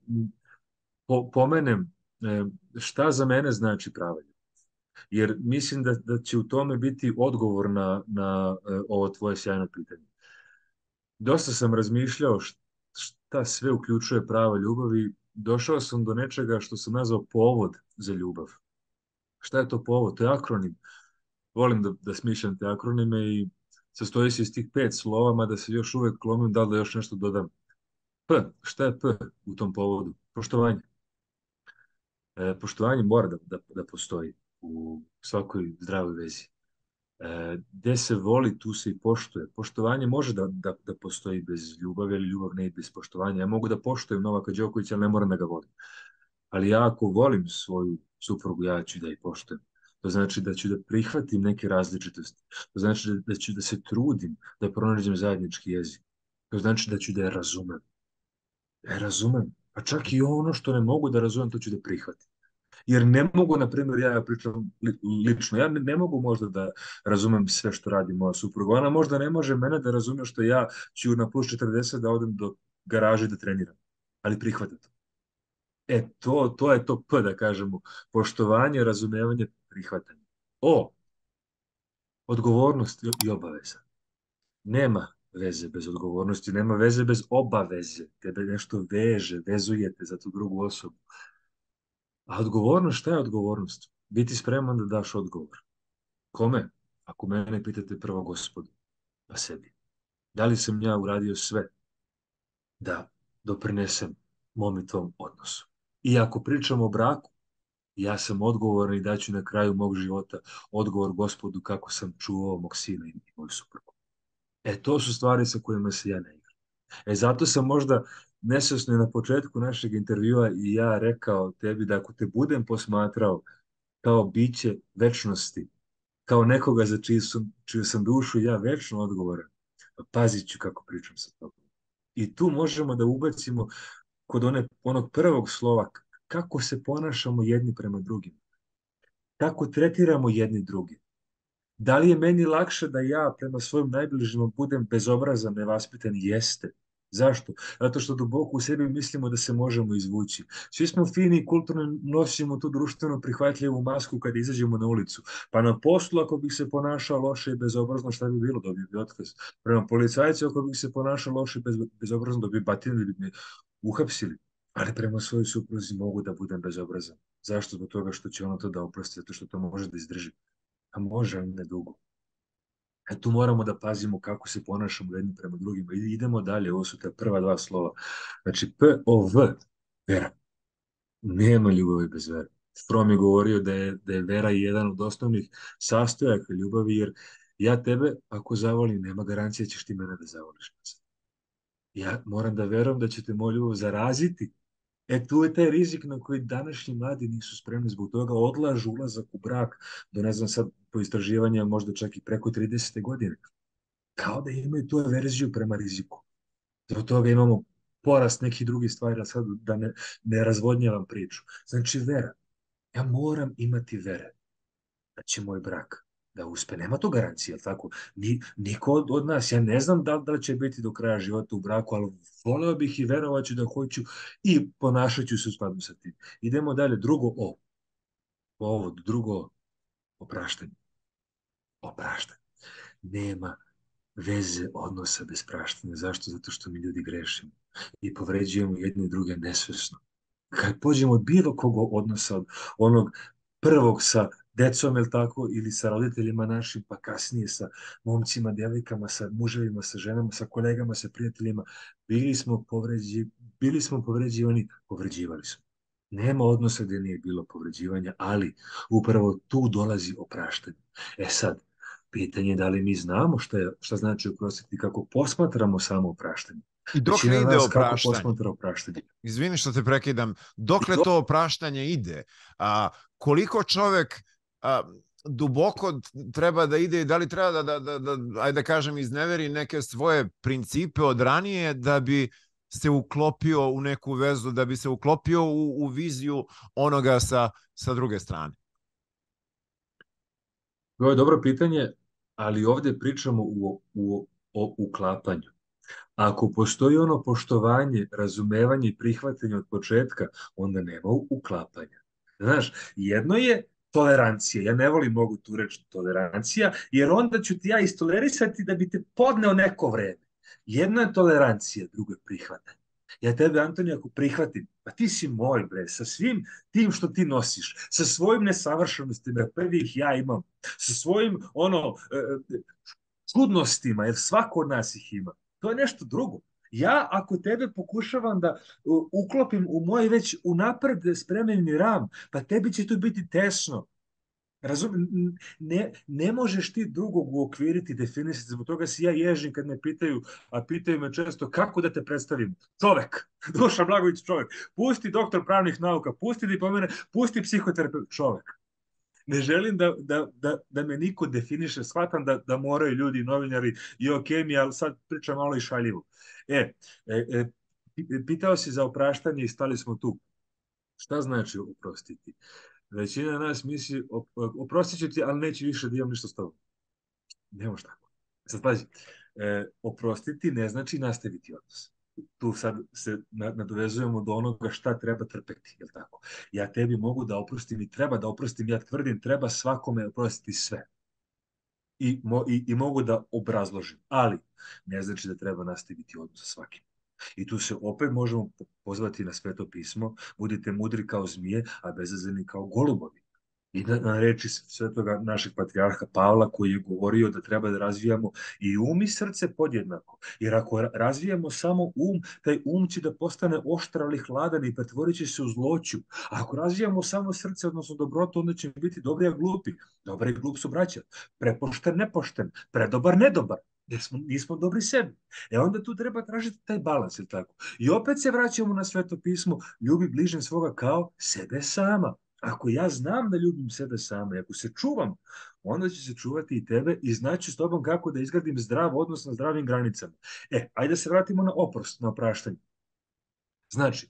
pomenem šta za mene znači prava ljubav. Jer mislim da će u tome biti odgovor na ovo tvoje sjajno pitanje. Dosta sam razmišljao šta sve uključuje prava ljubav i došao sam do nečega što sam nazvao povod za ljubav. Šta je to povod? To je akronim. Volim da smišljam te akronime i sastoji se iz tih 5 slova, mada se još uvek klomim da li da još nešto dodam. P. Šta je P u tom povodu? Poštovanje. Poštovanje mora da postoji u svakoj zdravoj vezi. Gde se voli, tu se i poštuje. Poštovanje može da postoji bez ljubavi, ali ljubav ne ide bez poštovanja. Ja mogu da poštujem Novaka Đokovića, ali ne moram da ga volim. Ali ja ako volim svoju suprugu, ja ću da je poštujem. To znači da ću da prihvatim neke različitosti. To znači da ću da se trudim da pronađem zajednički jezik. To znači da ću da je razumem. Da je razumem. Pa čak i ono što ne mogu da razumem, to ću da prihvatim. Jer ne mogu, na primjer, ja pričam lično, ja ne mogu možda da razumem sve što radi moja supruga. Ona možda ne može mene da razume što ja ću na plus 40 da odem do garaže da treniram. Ali prihvatam to. To je to P, da kažemo. Poštovanje, razumevanje, prihvatanje. O, odgovornost i obaveza. Nema veze bez odgovornosti, nema veze bez obaveze. Tebe nešto veže, vezujete za tu drugu osobu. A odgovornost, šta je odgovornost? Biti spreman da daš odgovor. Kome? Ako mene pitate, prvo Gospodu, pa sebi. Da li sam ja uradio sve da doprinesem mom i tvom odnosu. I ako pričamo o braku, ja sam odgovoran i daću na kraju mog života odgovor Gospodu kako sam čuvao mog sina i moju suprugu. To su stvari sa kojima se ja ne igram. Zato sam možda nesvesno na početku našeg intervjua i ja rekao tebi da ako te budem posmatrao kao biće večnosti, kao nekoga za čiju sam dušu ja večno odgovoran, pazit ću kako pričam sa tobom. I tu možemo da ubacimo kod onog prvog slova kako se ponašamo jedni prema drugima, kako tretiramo jedni drugi. Da li je meni lakše da ja prema svojim najbližima budem bezobrazan, nevaspitan? Jeste. Zašto? Zato što duboko u sebi mislimo da se možemo izvući. Svi smo fini i kulturno nosimo tu društveno prihvatljivu masku kad izađemo na ulicu. Pa na poslu ako bih se ponašao loše i bezobrazno, šta bi bilo? Dobio bi otkaz. Prema policajcu ako bih se ponašao loše i bezobrazno, dobio bi batinu ili bi me uhapsili. Ali prema svojoj supruzi mogu da budem bezobrazan. Zašto? Zbog toga što će ono to da oprosti, zato što to može da izdrži. A može, ali ne dugo. Tu moramo da pazimo kako se ponašamo jedni prema drugima. Idemo dalje, ovo su te prva dva slova. Znači, P-O-V, vera. Nema ljubavi bez vere. Fromm je govorio da je vera jedan od osnovnih sastojaka ljubavi, jer ja tebe, ako zavolim, nema garancije ćeš ti mene da zavoliš. Ja moram da verujem da će te moju ljubav zaraziti. Tu je taj rizik na koji današnji mladi nisu spremni, zbog toga odlažu ulazak u brak do, ne znam sad, po istraživanju možda čak i preko 30. godine. Kao da imaju tu averziju prema riziku. Zbog toga imamo porast nekih drugih stvari, a sad da ne razvodnjavam priču. Znači vera. Ja moram imati vere da će moj brak da uspe. Nema to garancije, jel tako? Niko od nas, ja ne znam da li će biti do kraja života u braku, ali voleo bih i verovaću da hoću i ponašat ću se u skladu sa tim. Idemo dalje. Drugo, opraštanje. Opraštanje. Nema veze odnosa bez praštanja. Zašto? Zato što mi ljudi grešimo i povređujemo jedne i druge nesvesno. Kad pođemo od bilo kog odnosa, od onog prvog sa decom, ili tako, ili sa roditeljima našim, pa kasnije sa momcima, djevojkama, sa muževima, sa ženama, sa kolegama, sa prijateljima, bili smo povređivani, povređivali smo. Nema odnosa gdje nije bilo povređivanja, ali upravo tu dolazi opraštanje. Sad, pitanje je da li mi znamo šta znači oprostiti, kako posmatramo samo opraštanje.
I dokle ide
Kako
opraštanje?
posmatra opraštanje?
Izvini što te prekidam. Dokle to opraštanje ide? Koliko čovek duboko treba da ide i da li treba da ajde da kažem, izneveri neke svoje principe od ranije da bi se uklopio u neku vezu, da bi se uklopio u viziju onoga sa druge strane?
To je dobro pitanje, ali ovdje pričamo o uklapanju. Ako postoji ono poštovanje, razumevanje i prihvatanje od početka, onda nema uklapanja. Znaš, jedno je tolerancija. Ja ne volim mnogo tu reč tolerancija, jer onda ću ti ja istolerisati da bi te podneo neko vreme. Jedno je tolerancija, drugo je prihvatanje. Ja tebe, Antonija, ako prihvatim, pa ti si moj, bre, sa svim tim što ti nosiš, sa svojim nesavršenostima, prvi ih ja imam, sa svojim, čudnostima, jer svako od nas ih ima. To je nešto drugo. Ja, ako tebe pokušavam da uklopim u moj već unapred spremljeni ram, pa tebi će to biti tesno. Ne možeš ti drugog uokviriti, definisati, zbog toga si ja ježim kad me pitaju, a pitaju me često kako da te predstavim. Čovek, Dušan Blagović čovek, pusti doktor pravnih nauka, pusti diplomene, pusti psihoterapeut, čovek. Ne želim da me niko definiše, shvatam da moraju ljudi, novinari i ok mi, ali sad pričam malo i šaljivo. Pitao si za opraštanje i stali smo tu. Šta znači oprostiti? Većina nas misli, oprostit ću ti, ali neću više da imam ništa s tobom. Nemo šta. Sad pazi, oprostiti ne znači nastaviti odnos. Tu sad se nadovezujemo do onoga šta treba trpeti, je li tako? Ja tebi mogu da oprostim i treba da oprostim, ja tvrdim, treba svakome oprostiti sve. I mogu da obrazložim, ali ne znači da treba nastaviti odnos sa svakim. I tu se opet možemo pozvati na Sveto pismo, budite mudri kao zmije, a bezazleni kao golubovi. I na reči svetoga našeg patrijarha Pavla koji je govorio da treba da razvijamo i um i srce podjednako. Jer ako razvijamo samo taj um će da postane oštar ali hladan i pretvorit će se u zloću. A ako razvijamo samo srce, odnosno dobrotu, onda će biti dobri a glupi. Dobri i glup su braća. Prepošten, nepošten. Predobar, nedobar. Jer nismo dobri sebi. Onda tu treba tražiti taj balans, je tako? I opet se vraćamo na Sveto pismo, ljubi bližnjeg svoga kao sebe sama. Ako ja znam da ljubim sebe sama i ako se čuvam, onda će se čuvati i tebe i znaću s tobom kako da izgradim zdrav odnos na zdravim granicama. Ajde da se vratimo na oprost, na opraštanje. Znači,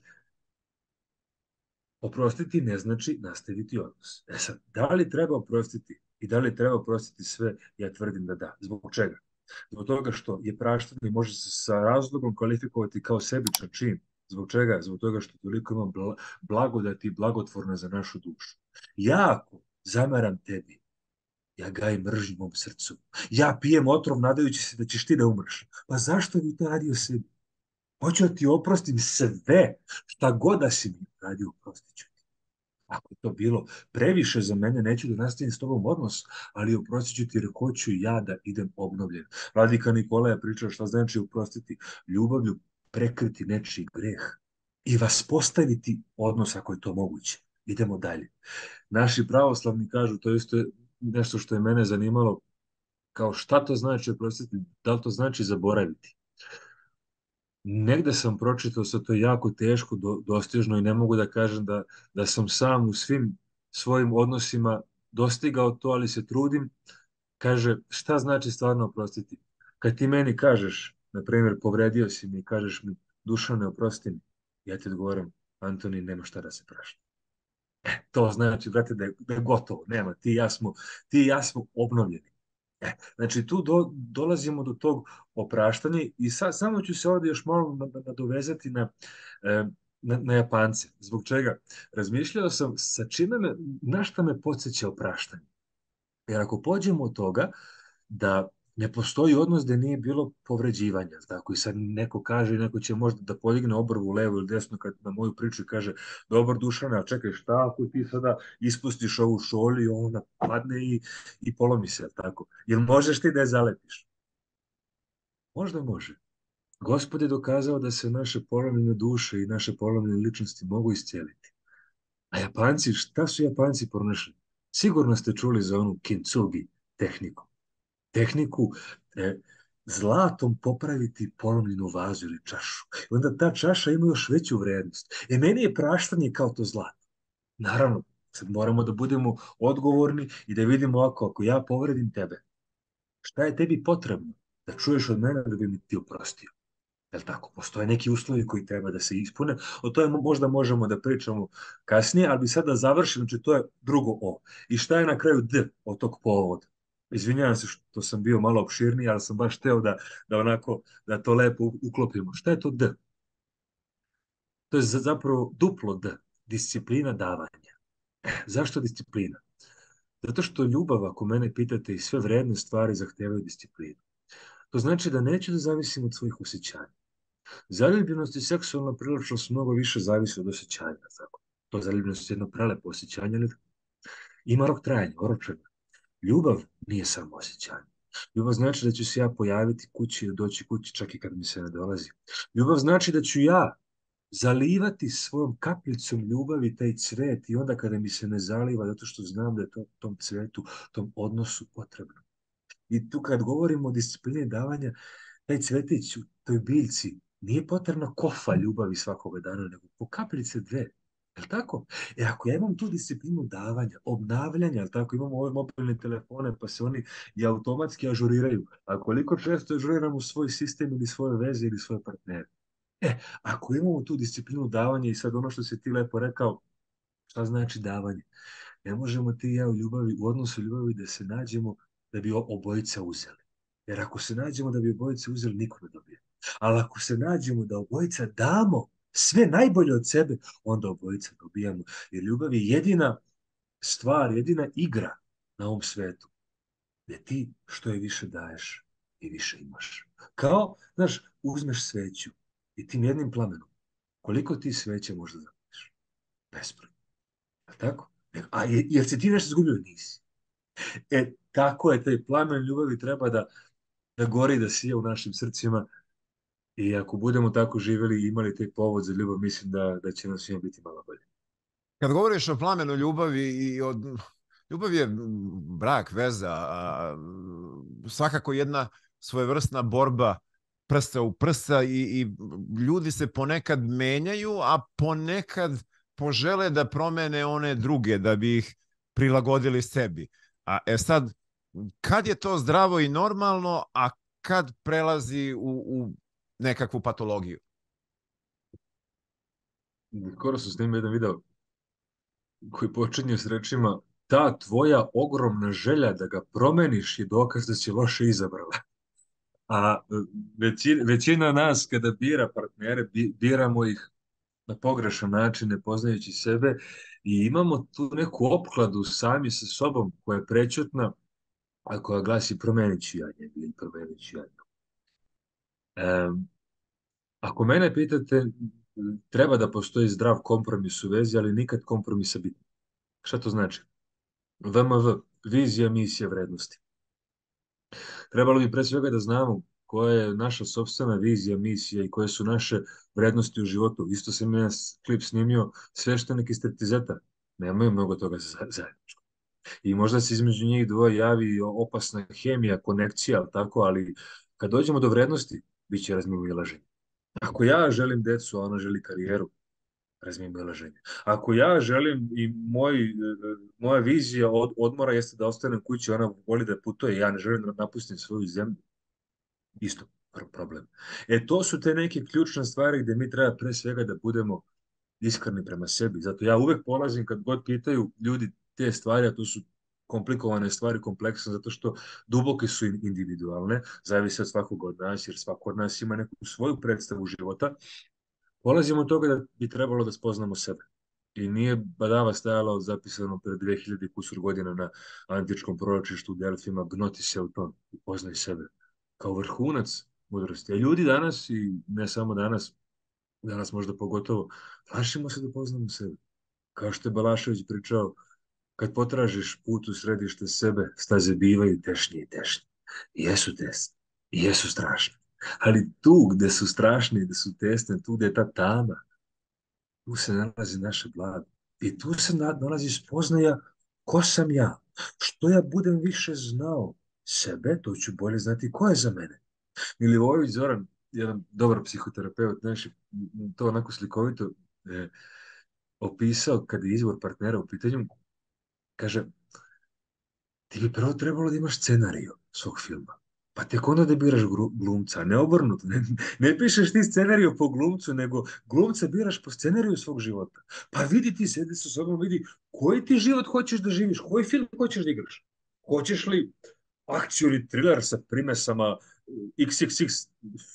oprostiti ne znači nastaviti odnos. Sad, da li treba oprostiti i da li treba oprostiti sve, ja tvrdim da da. Zbog čega? Zbog toga što je praštanje može se sa razlogom kvalifikovati kao sebičan čin. Zbog čega? Zbog toga što toliko ima blagodati blagotvorna za našu dušu. Ja ako zamaram tebi, ja gajim mržnju u mom srcu. Ja pijem otrov nadajući se da ćeš ti da umreš. Pa zašto bi to radio sebi? Hoću da ti oprostim sve, šta god da si mi radio, oprostit ću ti. Ako je to bilo previše za mene, neću da nastavim s tobom odnos, ali oprostit ću ti jer hoću ja da idem obnovljen. Vladika Nikola je pričao šta znači oprostiti. Ljubavlju prekriti nečiji greh i vaspostaviti odnos ako je to moguće. Idemo dalje. Naši pravoslavni kažu, to je isto nešto što je mene zanimalo, kao šta to znači oprostiti, da li to znači zaboraviti? Negde sam pročitao sa to jako teško dostižno i ne mogu da kažem da sam sam u svim svojim odnosima dostigao to, ali se trudim. Kaže, šta znači stvarno oprostiti? Kad ti meni kažeš, na primjer, povredio si mi i kažeš mi, Dušane, oprosti mi, ja ti odgovorim, Antoni, nema šta da se prašta. To znači, brate, da je gotovo, nema, ti i ja smo obnovljeni. Znači, tu dolazimo do tog opraštanja i samo ću se ovdje još malo nadovezati na Japance. Zbog čega? Razmišljao sam na šta me podsjeća opraštanje. Jer ako pođemo od toga da ne postoji odnos gde nije bilo povređivanja, tako i sad neko kaže, neko će možda da podigne obrvu levo ili desno kad na moju priču i kaže, dobar Dušane, a čekaj šta ako ti sada ispustiš ovu šolju i ona padne i polomi se, tako? Jel možeš ti da je zalepiš? Možda može. Gospod je dokazao da se naše polomljene duše i naše polomljene ličnosti mogu iscijeliti. A Japanci, šta su Japanci pronašli? Sigurno ste čuli za onu kintsugi tehniku. Tehniku zlatom popraviti polomljenu vazu ili čašu. I onda ta čaša ima još veću vrednost. Meni je praštanje kao to zlato. Naravno, sad moramo da budemo odgovorni i da vidimo ovako, ako ja povredim tebe, šta je tebi potrebno da čuješ od mene da bi mi ti oprostio? Jel tako? Postoje neki uslovi koji treba da se ispune. O tome možda možemo da pričamo kasnije, ali bi sad da završim, znači to je drugo O. I šta je na kraju D od tog povoda? Izvinjavam se što sam bio malo opširniji, ali sam baš teo da to lepo uklopimo. Šta je to D? To je zapravo duplo D. Disciplina davanja. Zašto disciplina? Zato što ljubav, ako mene pitate, i sve vredne stvari zahtevaju disciplinu. To znači da neću da zavisim od svojih osjećanja. Zaljubljenost i seksualna privlačnost mnogo više zavisi od osjećanja. Tako. To zaljubljenost je jedno prelepo osjećanje, ali ima rok trajanja, oročenja. Ljubav nije samo osjećanje. Ljubav znači da ću se ja pojaviti kući ili doći kući čak i kad mi se ne dolazi. Ljubav znači da ću ja zalivati svojom kapljicom ljubavi taj cvet i onda kada mi se ne zaliva zato što znam da je to tom cvetu, tom odnosu potrebno. I tu kad govorimo o disciplini davanja, taj cvetić u toj biljci nije potrebna kofa ljubavi svakoga dana, nego po kapljice dve. Je li tako? Ako ja imam tu disciplinu davanja, obnavljanja, je li tako, imamo ove mobilne telefone, pa se oni i automatski ažuriraju. A koliko često ažuriramo svoj sistem ili svoje veze ili svoje partnere? Ako imamo tu disciplinu davanja i sad ono što si ti lepo rekao, šta znači davanje? Ne možemo ti i ja u ljubavi, u odnosu ljubavi da se nađemo da bi obojica uzeli. Jer ako se nađemo da bi obojica uzeli, niko ne dobije. Ali ako se nađemo da obojica damo sve najbolje od sebe, onda obojica dobijamo. Jer ljubav je jedina stvar, jedina igra na ovom svetu. Gde ti što je više daješ i više imaš. Kao, znaš, uzmeš sveću i tim jednim plamenom, koliko ti sveće možda zapališ? Besbroj. Tako? A jel si ti nešto izgubio? Nisi. Tako je, taj plamen ljubavi treba da gori, da sije u našim srcima i ako budemo tako živjeli i imali taj povod za ljubav, mislim da će nam svima biti malo bolje.
Kad govoriš o plamenu ljubavi i od ljubav je brak, veza, svakako jedna svojevrsna borba prsta u prsta i ljudi se ponekad menjaju, a ponekad požele da promene one druge, da bi ih prilagodili sebi. Sad, kad je to zdravo i normalno, a kad prelazi u nekakvu patologiju?
Skoro sam snimio jedan video koji počinje s rečima: ta tvoja ogromna želja da ga promeniš je dokaz da si loše izabrala. A većina nas kada bira partnere, biramo ih na pogrešan način, ne poznajući sebe i imamo tu neku opkladu sami sa sobom koja je prećutna, a koja glasi promenit ću ja njega ili promenit ću ja nju. Ako mene pitate, treba da postoji zdrav kompromis u vezi, ali nikad kompromisa biti. Šta to znači? VMV, vizija, misija, vrednosti. Trebalo bi pre svega da znamo koja je naša sopstvena vizija, misija i koje su naše vrednosti u životu. Isto sam ja klip snimio sveštenik iz Trtizeta. Nemaju mnogo toga zajedničko. I možda se između njih dvoje javi opasna hemija, konekcija, tako, ali kad dođemo do vrednosti, bit će razmimoilaženje. Ako ja želim decu, a ona želi karijeru, razmimoilaženje. Ako ja želim i moja vizija odmora jeste da ostanem kući, ona voli da putuje, ja ne želim da napustim svoju zemlju, isto problem. To su te neke ključne stvari gde mi treba pre svega da budemo iskreni prema sebi. Zato ja uvek polazim kad god pitaju ljudi te stvari, a to su komplikovane stvari, kompleksne, zato što duboke su individualne, zavise od svakog od nas, jer svako od nas ima neku svoju predstavu života. Polazimo od toga da bi trebalo da spoznamo sebe. I nije badava stajala zapisano pred 2000 kusur godina na antičkom proročištu u Delfima: gnoti se u ton, upoznaj sebe, kao vrhunac mudrosti. A ljudi danas, i ne samo danas možda pogotovo, plašimo se da poznamo sebe. Kao što je Balašević pričao, kad potražiš put u središte sebe, staze bivaju tešnije i tešnije. I jesu tesne, i jesu strašne. Ali tu gde su strašne i gde su tesne, tu gde je ta tama, tu se nalazi naše blago. I tu se nalazi spoznaja ko sam ja. Što ja budem više znao sebe, to ću bolje znati ko je za mene. Milivojević Zoran, jedan dobar psihoterapeut, znaš, to onako slikovito opisao kada je izbor partnera u pitanju. Kaže, ti bi prvo trebalo da imaš scenariju svog filma, pa tek onda da biraš glumca, ne obrnuto. Ne pišeš ti scenariju po glumcu, nego glumca biraš po scenariju svog života. Pa vidi ti, sedi sa sobom, vidi koji ti život hoćeš da živiš, koji film hoćeš da igraš. Hoćeš li akciju ili thriller sa primesama XXX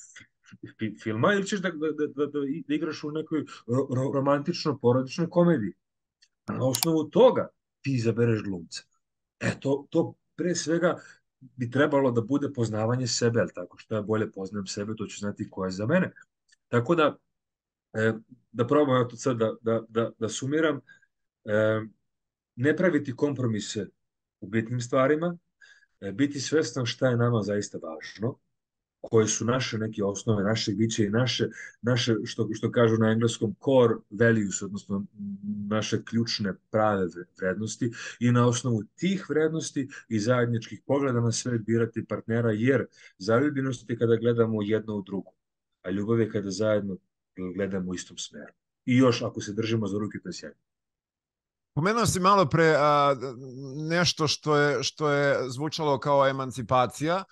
filma ili ćeš da igraš u nekoj romantično-porodičnoj komediji. A na osnovu toga ti izabereš glumca. To pre svega bi trebalo da bude poznavanje sebe, ali tako što ja bolje poznajem sebe, to ću znati ko je za mene. Tako da probam to sad da sumiram, ne praviti kompromise u bitnim stvarima, biti svestan šta je nama zaista važno, koje su naše neke osnove, naše biće i naše što kažu na engleskom core values, odnosno naše ključne prave vrednosti, i na osnovu tih vrednosti i zajedničkih pogleda na svet birati partnera, jer zaljubljenost je kada gledamo jedno u drugo, a ljubav je kada zajedno gledamo u istom smeru. I još ako se držimo za ruke, to je sjajno.
Pomenuo si malo pre nešto što je zvučalo kao emancipacija,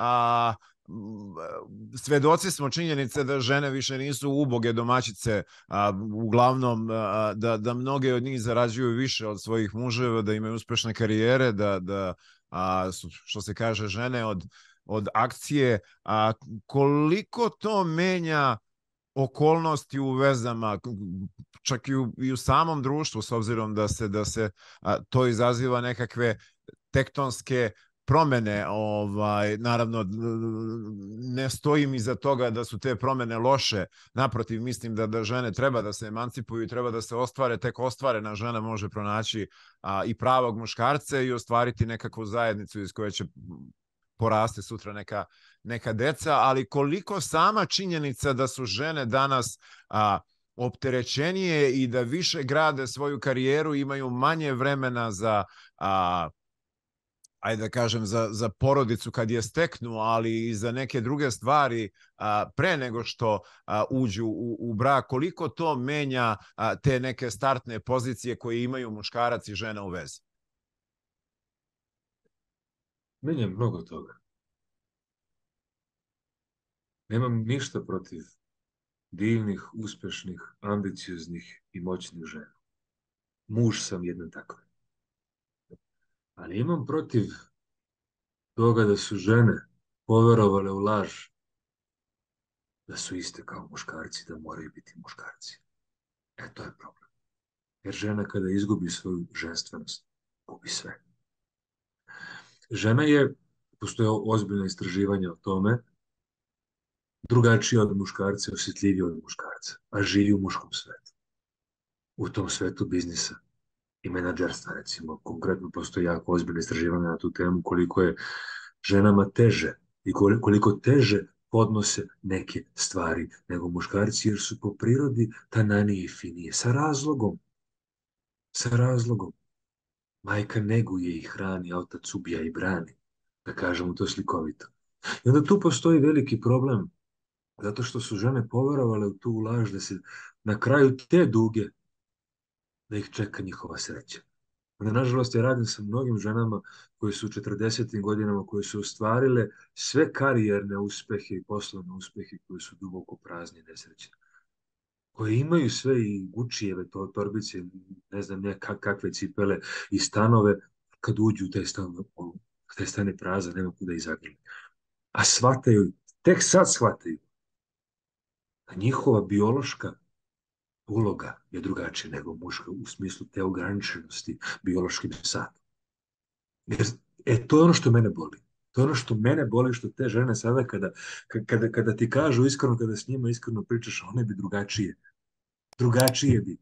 svedoci smo činjenice da žene više nisu uboge domaćice, uglavnom da mnoge od njih zarađuju više od svojih muževa, da imaju uspešne karijere, da što se kaže žene od akcije. Koliko to menja okolnosti u vezama, čak i u samom društvu, s obzirom da se to izaziva nekakve tektonske promene, naravno ne stojim iza toga da su te promene loše, naprotiv, mislim da žene treba da se emancipuju i treba da se ostvare, tek ostvarena žena može pronaći i pravog muškarca i ostvariti nekakvu zajednicu iz koje će poraste sutra neka deca, ali koliko sama činjenica da su žene danas opterećenije i da više grade svoju karijeru, imaju manje vremena za ajde da kažem, za porodicu kad je steknu, ali i za neke druge stvari pre nego što uđu u brak, koliko to menja te neke startne pozicije koje imaju muškarac i žena u vezi?
Menja mnogo toga. Nemam ništa protiv divnih, uspešnih, ambicioznih i moćnih žena. Muž sam jedna takva. Ali imam protiv toga da su žene poverovale u laž da su iste kao muškarci, da moraju biti muškarci. To je problem. Jer žena kada izgubi svoju ženstvenost, gubi sve. Žena je, postoje ozbiljne istraživanja o tome, drugačija od muškarca, osjetljivija od muškarca, a živi u muškom svetu. U tom svetu biznisa i menadžerstva, recimo, konkretno postoji jako ozbiljne istraživanja na tu temu, koliko je ženama teže i koliko teže podnose neke stvari nego muškarci, jer su po prirodi tananije i finije. Sa razlogom. Sa razlogom. Majka neguje i hrani, a otac ubija i brani. Da kažemo to slikovito. I onda tu postoji veliki problem, zato što su žene poverovale u tu laž da se na kraju te duge da ih čeka njihova sreća. Onda, nažalost, ja radim sa mnogim ženama koje su u 40. godinama, koje su ostvarile sve karijerne uspehe i poslovne uspehe, koje su duboko prazni i nesrećne. Koje imaju sve i Gučijeve torbice, ne znam ja kakve cipele i stanove, kad uđu u taj stan je prazan, nema kuda izagrli. A shvataju, tek sad shvataju, da njihova biološka uloga je drugačija nego muška u smislu te ograničenosti biološkim satom. Jer, to je ono što mene boli. To je ono što mene boli, što te žene sada kada ti kažu iskreno, kada s njima iskreno pričaš, one bi drugačije. Drugačije bi.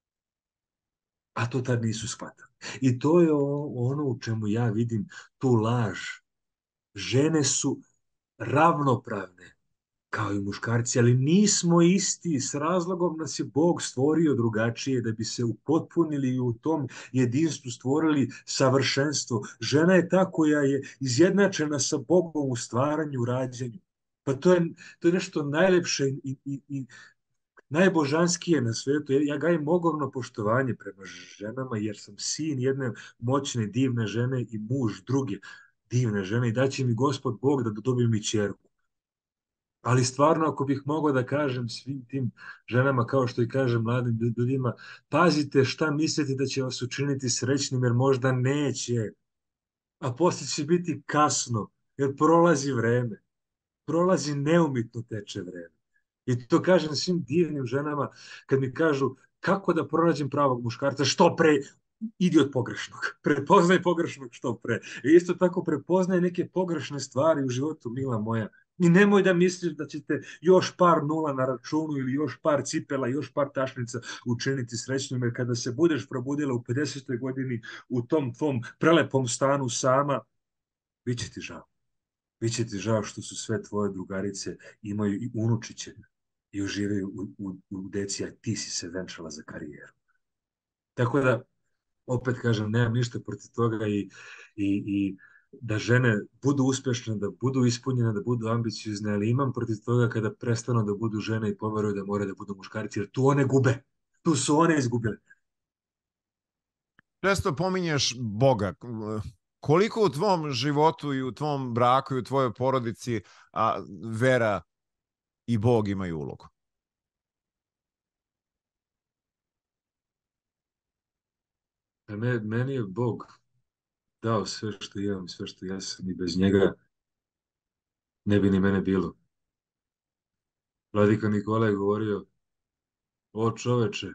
A to tad nisu shvatali. I to je ono u čemu ja vidim tu laž. Žene su ravnopravne kao i muškarci, ali nismo isti. S razlogom nas je Bog stvorio drugačije da bi se upotpunili i u tom jedinstvu stvorili savršenstvo. Žena je ta koja je izjednačena sa Bogom u stvaranju, rađanju. Pa to je nešto najlepše i najbožanskije na svetu. Ja gajim ogromno poštovanje prema ženama, jer sam sin jedne moćne, divne žene i muž druge divne žene i daće mi Gospod Bog da dobijem i ćerku. Ali stvarno, ako bih mogao da kažem svim tim ženama, kao što i kažem mladim ljudima, pazite šta mislite da će vas učiniti srećnim, jer možda neće. A poslije će biti kasno, jer prolazi vreme. Prolazi, neumitno teče vreme. I to kažem svim divnim ženama kad mi kažu kako da pronađem pravog muškarca, što pre, idi od pogrešnog. Prepoznaj pogrešnog što pre. I isto tako prepoznaj neke pogrešne stvari u životu, mila moja. I nemoj da misliš da ćete još par nula na računu ili još par cipela, još par tašnica učiniti srećnim, jer kada se budeš probudila u 50. godini u tom tvom prelepom stanu sama, bit će ti žao. Biće ti žao što su sve tvoje drugarice imaju i unučiće i uživaju u deci, a ti si se venčala za karijeru. Tako da, opet kažem, nemam ništa protiv toga i da žene budu uspešne, da budu ispunjene, da budu ambiciozne, ali imam protiv toga kada prestanu da budu žene i poveruju da moraju da budu muškarci, jer tu one gube. Tu su one izgubile.
Često pominješ Boga. Koliko u tvom životu i u tvom braku i u tvojoj porodici vera i Bog imaju ulogu?
Meni je Bog dao sve što imam i sve što ja sam i bez njega ne bi ni mene bilo. Vladika Nikola je govorio, o čoveče,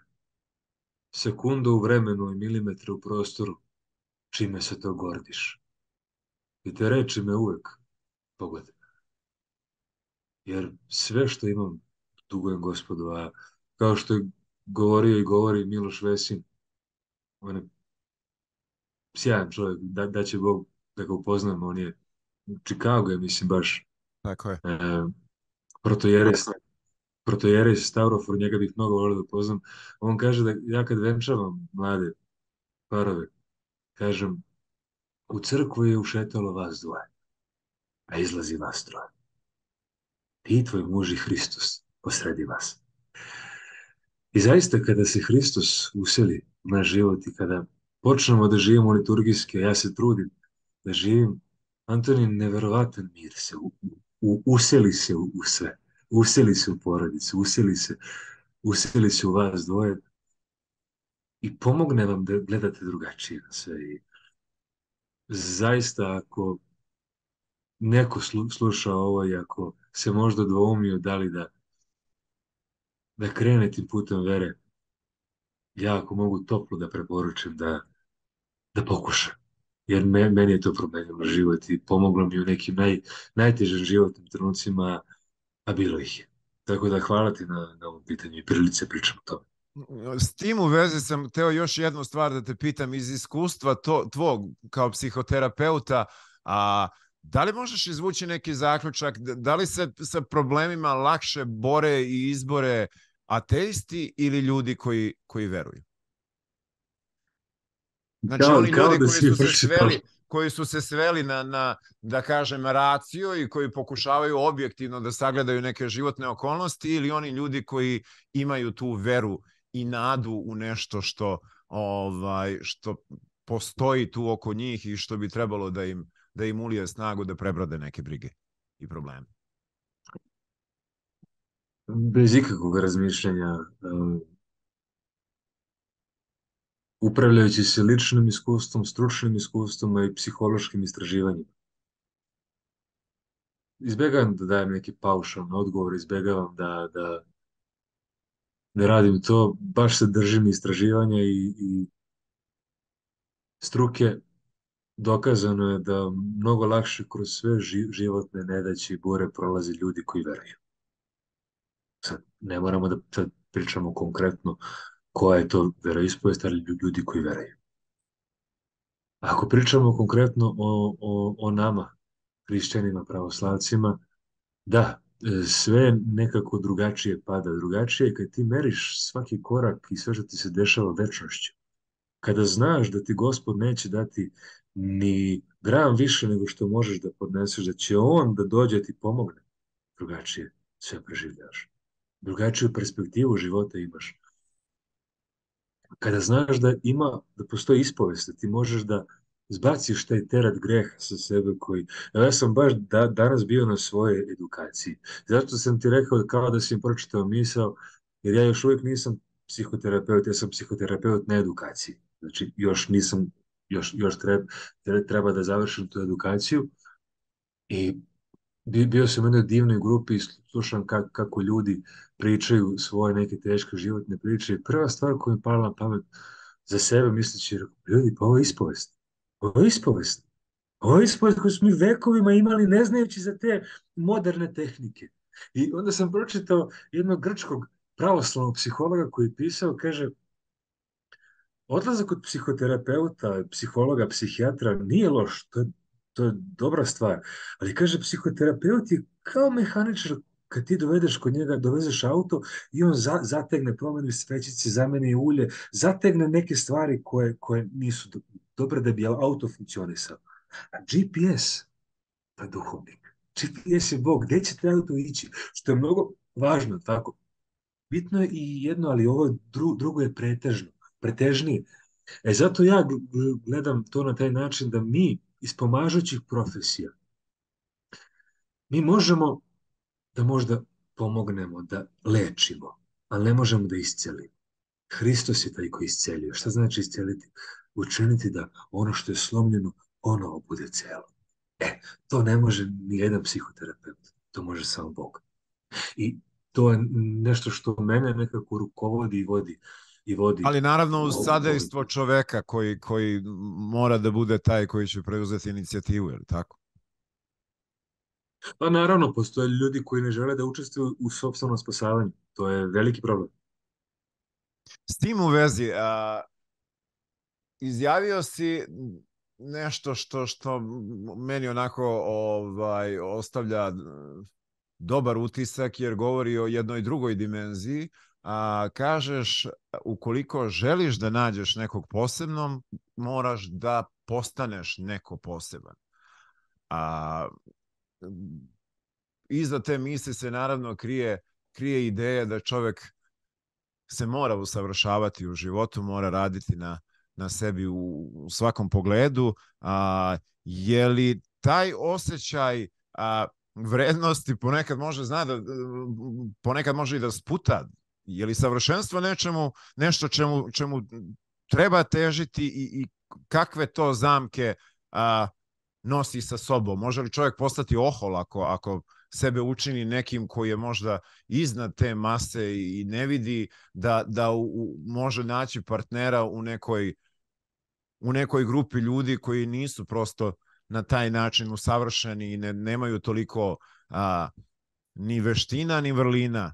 sekunda u vremenu i milimetre u prostoru, čime se to gordiš? I te reči me uvek pogode. Jer sve što imam dugujem Gospodu, a kao što je govorio i govori Miloš Vesin, on je sjajan čovjek, da će Bog da ga upoznamo, on je u Čikagu, je mislim baš
Tako je.
e, protojerej, protojerej Stavrofor, njega bih mnogo volio da upoznam. On kaže da ja kad venčavam mlade parove, kažem, u crkvu je ušetalo vas dvoje, a izlazi vas troje. Ti i tvoj muž i Hristos posredi vas. I zaista kada se Hristos useli u naš život i kada počnemo da živimo liturgijski, a ja se trudim da živim, Antonin, neverovatan mir se useli se u sve. Useli se u porodicu, useli se u vas dvoje i pomogne vam da gledate drugačije na sve. I zaista, ako neko sluša ovo i ako se možda dvoumio da li da krene tim putem vere, ja ako mogu toplo da preporučim da pokuša. Jer meni je to promenilo život i pomoglo mi u nekim najtežim životnim trenucima, a bilo ih je. Tako da hvala ti na ovom pitanju i prilice pričam o tome.
S tim u vezi sam teo još jednu stvar da te pitam iz iskustva tvog kao psihoterapeuta, a da li možeš izvući neki zaključak, da li se sa problemima lakše bore i izbore ateisti ili ljudi koji veruju? Znači oni ljudi koji su se sveli na da kažem racio i koji pokušavaju objektivno da sagledaju neke životne okolnosti ili oni ljudi koji imaju tu veru i nadu u nešto što postoji tu oko njih i što bi trebalo da im ulije snagu da prebrode neke brige i probleme.
Bez ikakvog razmišljanja, upravljajući se ličnim iskustvom, stručnim iskustvom i psihološkim istraživanjima. Izbegavam da dajem neki paušalni odgovor, izbegavam da radim to, baš se držim istraživanja i struke. Dokazano je da mnogo lakše kroz sve životne nedaće i bure prolaze ljudi koji veruju. Sad, ne moramo da sad pričamo konkretno koja je to veroispovest, ali ljudi koji veruju. Ako pričamo konkretno o nama, hrišćanima, pravoslavcima, da, sve nekako drugačije pada. Drugačije je kad ti meriš svaki korak i sve što ti se dešava večnošću. Kada znaš da ti Gospod neće dati ni gram više nego što možeš da podneseš, da će On da dođe da ti pomogne, drugačije sve preživljaš. Drugačiju perspektivu života imaš. Kada znaš da postoji ispovest, da ti možeš da zbaciš taj teret greha sa sebe koji... Ja sam baš danas bio na svojoj edukaciji. Zato sam ti rekao kao da si im pročitao misao, jer ja još uvijek nisam psihoterapeut, ja sam psihoterapeut na edukaciji. Znači, još nisam, još treba da završim tu edukaciju i bio sam u jednoj divnoj grupi i slušam kako ljudi pričaju svoje neke teške životne priče. I prva stvar koja mi pala na pamet za sebe, misleći, ljudi, pa ovo je ispovest. Ovo je ispovest. Ovo je ispovest koju smo mi vekovima imali ne znajući za te moderne tehnike. I onda sam pročitao jednog grčkog pravoslavnog psihologa koji je pisao, kaže, odlazak kod psihoterapeuta, psihologa, psihijatra nije loš, to je dobra stvar. Ali kaže, psihoterapeut je kao mehaničar, kad ti dovedeš kod njega, dovezeš auto i on zategne, promeni svećice, zameni ulje, zategne neke stvari koje nisu dobre da bi auto funkcionisao. A GPS, to je duhovnik. GPS je Bog, gde će te auto ići? Što je mnogo važno, tako. Bitno je i jedno, ali ovo drugo je pretežnije. Zato ja gledam to na taj način da mi iz pomažućih profesija mi možemo da možda pomognemo, da lečimo, ali ne možemo da iscelimo. Hristos je taj koji isceljuje. Šta znači isceliti? Učiniti da ono što je slomljeno, ono bude celo. To ne može ni jedan psihoterapeut. To može samo Bog. I to je nešto što mene nekako rukovodi i vodi. i vodi
Ali naravno uz
ovim
sadejstvo
putem.
čoveka koji mora da bude taj koji će preuzeti inicijativu, je li tako?
Pa naravno, postoje ljudi koji ne žele da učestvuju u sopstvenom spasavanju. To je veliki problem.
S tim u vezi, izjavio si nešto što meni onako ostavlja dobar utisak jer govori o jednoj drugoj dimenziji. Kažeš, ukoliko želiš da nađeš nekog posebnog, moraš da postaneš neko poseban. Iza te misli se naravno krije ideja da čovek se mora usavršavati u životu, mora raditi na sebi u svakom pogledu. Je li taj osjećaj vrednosti ponekad može ponekad može i da sputa? Je li savršenstvo nešto čemu treba težiti i kakve to zamke nosi sa sobom? Može li čovjek postati ohol ako sebe učini nekim koji je možda iznad te mase i ne vidi da može naći partnera u nekoj grupi ljudi koji nisu prosto na taj način usavršeni i nemaju toliko ni veština ni vrlina?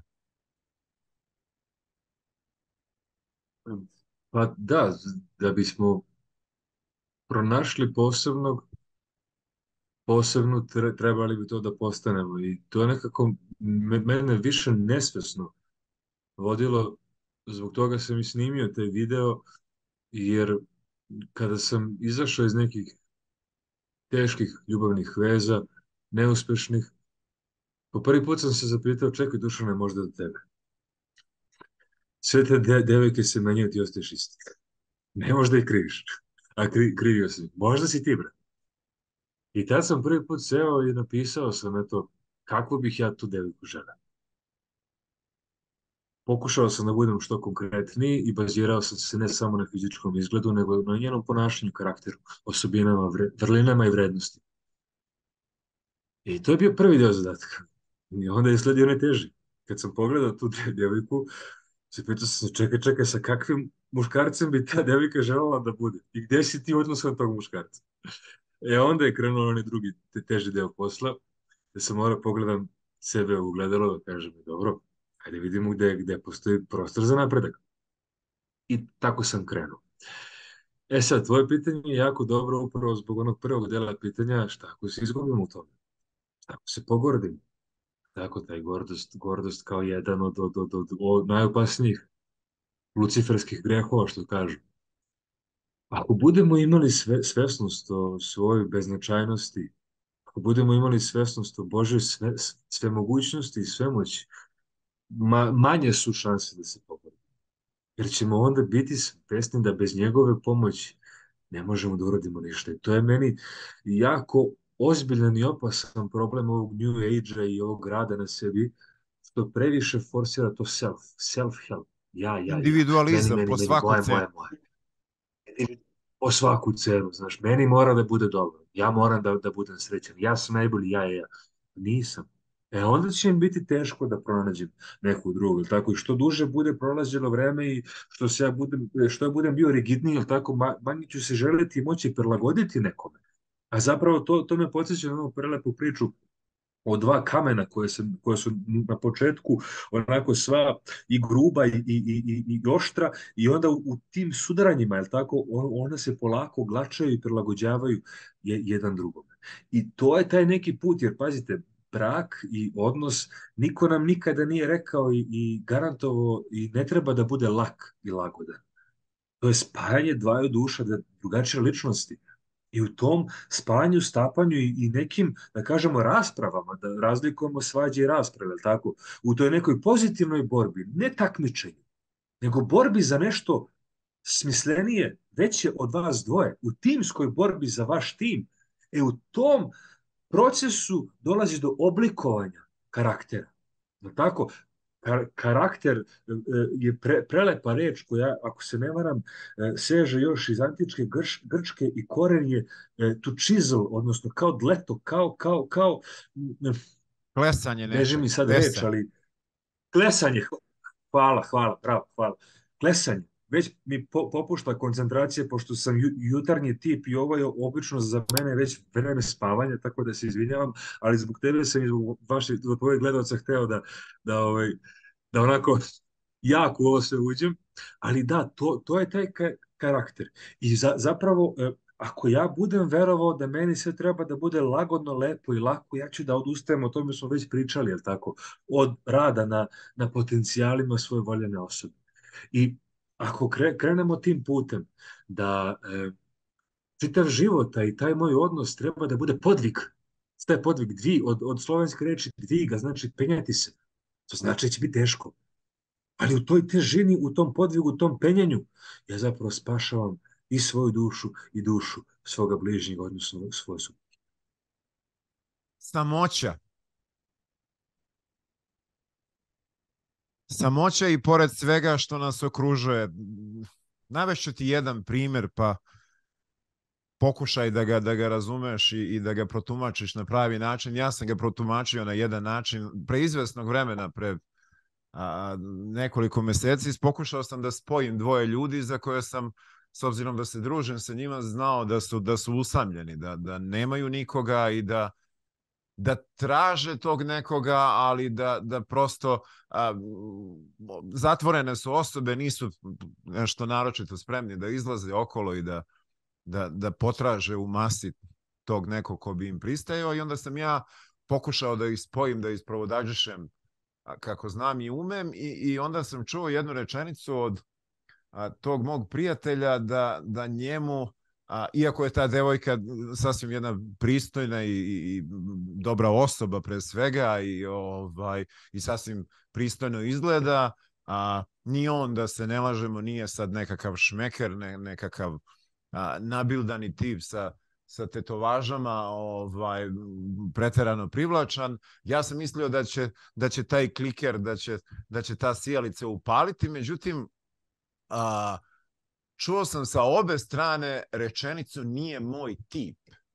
Pa da bismo pronašli posebnu trebali bi to da postanemo i to je nekako mene više nesvesno vodilo, zbog toga sam i snimio taj video, jer kada sam izašao iz nekih teških ljubavnih veza, neuspešnih, po prvi put sam se zapitao, čekaj Dušane, možda do tebe. Sve te devojke se menjaju, ti ostaješ isti. Ne možda ih kriviš, a krivio si. Možda si ti, bre. I tad sam prvi put seo i napisao sam, eto, kako bih ja tu devojku želeo. Pokušao sam da budem što konkretniji i bazirao sam se ne samo na fizičkom izgledu, nego na njenom ponašanju, karakteru, osobinama, vrlinama i vrednosti. I to je bio prvi deo zadatka. I onda je sledio onaj teži. Kad sam pogledao tu devojku, se pitao sam se, čekaj, sa kakvim muškarcem bi ta devojka želela da bude? I gde si ti odnosno od tog muškarca? Onda je krenuo onaj drugi, teži deo posla, da sam morao pogledam sebe u gledalo, da kažem, dobro, hajde vidimo gde postoji prostor za napredak. I tako sam krenuo. Sad, tvoje pitanje je jako dobro upravo zbog onog prvog dela pitanja, šta ako se izgubimo u tome? Šta ako se pogordim? Tako, taj gordost kao jedan od najopasnijih luciferskih grehova, što kažu. Ako budemo imali svesnost o svojoj beznačajnosti, ako budemo imali svesnost o Božoj svemogućnosti i svemoći, manje su šanse da se pogodi. Jer ćemo onda biti svesni da bez njegove pomoći ne možemo da uradimo ništa. I to je meni jako ozbiljan i opasan problem ovog New Age-a i ovog rada na sebi, što previše forsira to self-help. Ja.
Individualizam
Meni,
po svaku cenu.
moje. Po svaku cenu, znaš, meni mora da bude dobro. Ja moram da budem srećan. Ja sam najbolji, ja. Nisam. Onda će im biti teško da pronađem neku drugu, tako i što duže bude prolazilo vreme i što ja budem bio rigidniji, tako manje ću se želeti i moći prilagoditi nekome. A zapravo to me podsjeća na onu prelepu priču o dva kamena koje su na početku onako sva i gruba i oštra i onda u tim sudaranjima, je tako, ona se polako glačaju i prilagođavaju jedan drugome. I to je taj neki put, jer pazite, brak i odnos niko nam nikada nije rekao i garantovao i ne treba da bude lak i lagodan. To je spajanje dvaju duša, drugačije ličnosti. I u tom spajanju, stapanju i nekim, da kažemo, raspravama, da razlikujemo svađe i rasprave, tako? U toj nekoj pozitivnoj borbi, ne takmičenju, nego borbi za nešto smislenije, veće od vas dvoje, u timskoj borbi za vaš tim. U tom procesu dolazi do oblikovanja karaktera. Tako? Karakter je prelepa reč koja, ako se ne varam, seže još iz antičke Grčke i koren je to chisel, odnosno kao dleto, kao
Klesanje
beže mi sad reč, ali klesanje, hvala, bravo, klesanje. već mi popušta koncentracija, pošto sam jutarnji tip i ovo je obično za mene već vreme spavanja, tako da se izvinjavam, ali zbog tebe sam i zbog tvojih gledalca hteo da, ovaj, da onako jako u ovo sve uđem, ali da, to je taj karakter. I zapravo, ako ja budem verovao da meni sve treba da bude lagodno, lepo i lako, ja ću da odustajem, o tome smo već pričali, jel tako, od rada na potencijalima svoje voljene osobe. I ako krenemo tim putem da čitav život i taj moj odnos treba da bude podvig, šta je podvig? Od slovenske reči dviga, znači penjati se. To znači da će biti teško. Ali u toj težini, u tom podvigu, u tom penjanju, ja zapravo spašavam i svoju dušu i dušu svoga bližnjeg, odnosno svoje supruge.
Samoća. Samoća i pored svega što nas okružuje. Navešću ti jedan primjer, pa pokušaj da ga razumeš i da ga protumačiš na pravi način. Ja sam ga protumačio na jedan način pre izvesnog vremena, pre nekoliko meseci. Pokušao sam da spojim dvoje ljudi za koje sam, s obzirom da se družim sa njima, znao da su usamljeni, da nemaju nikoga i da traže tog nekoga, ali da prosto zatvorene su osobe, nisu nešto naročito spremni da izlaze okolo i da potraže u masi tog nekog ko bi im pristajao. I onda sam ja pokušao da ih spojim, da isprovodažišem kako znam i umem, i onda sam čuo jednu rečenicu od tog mog prijatelja da njemu, iako je ta devojka sasvim jedna pristojna i dobra osoba pre svega i sasvim pristojno izgleda, ni on, da se ne lažemo, nije sad nekakav šmeker, nekakav nabildani tip sa tetovažama, preterano privlačan. Ja sam mislio da će taj kliker, da će ta sijalica upaliti, međutim čuo sam sa obe strane rečenicu nije moj tip.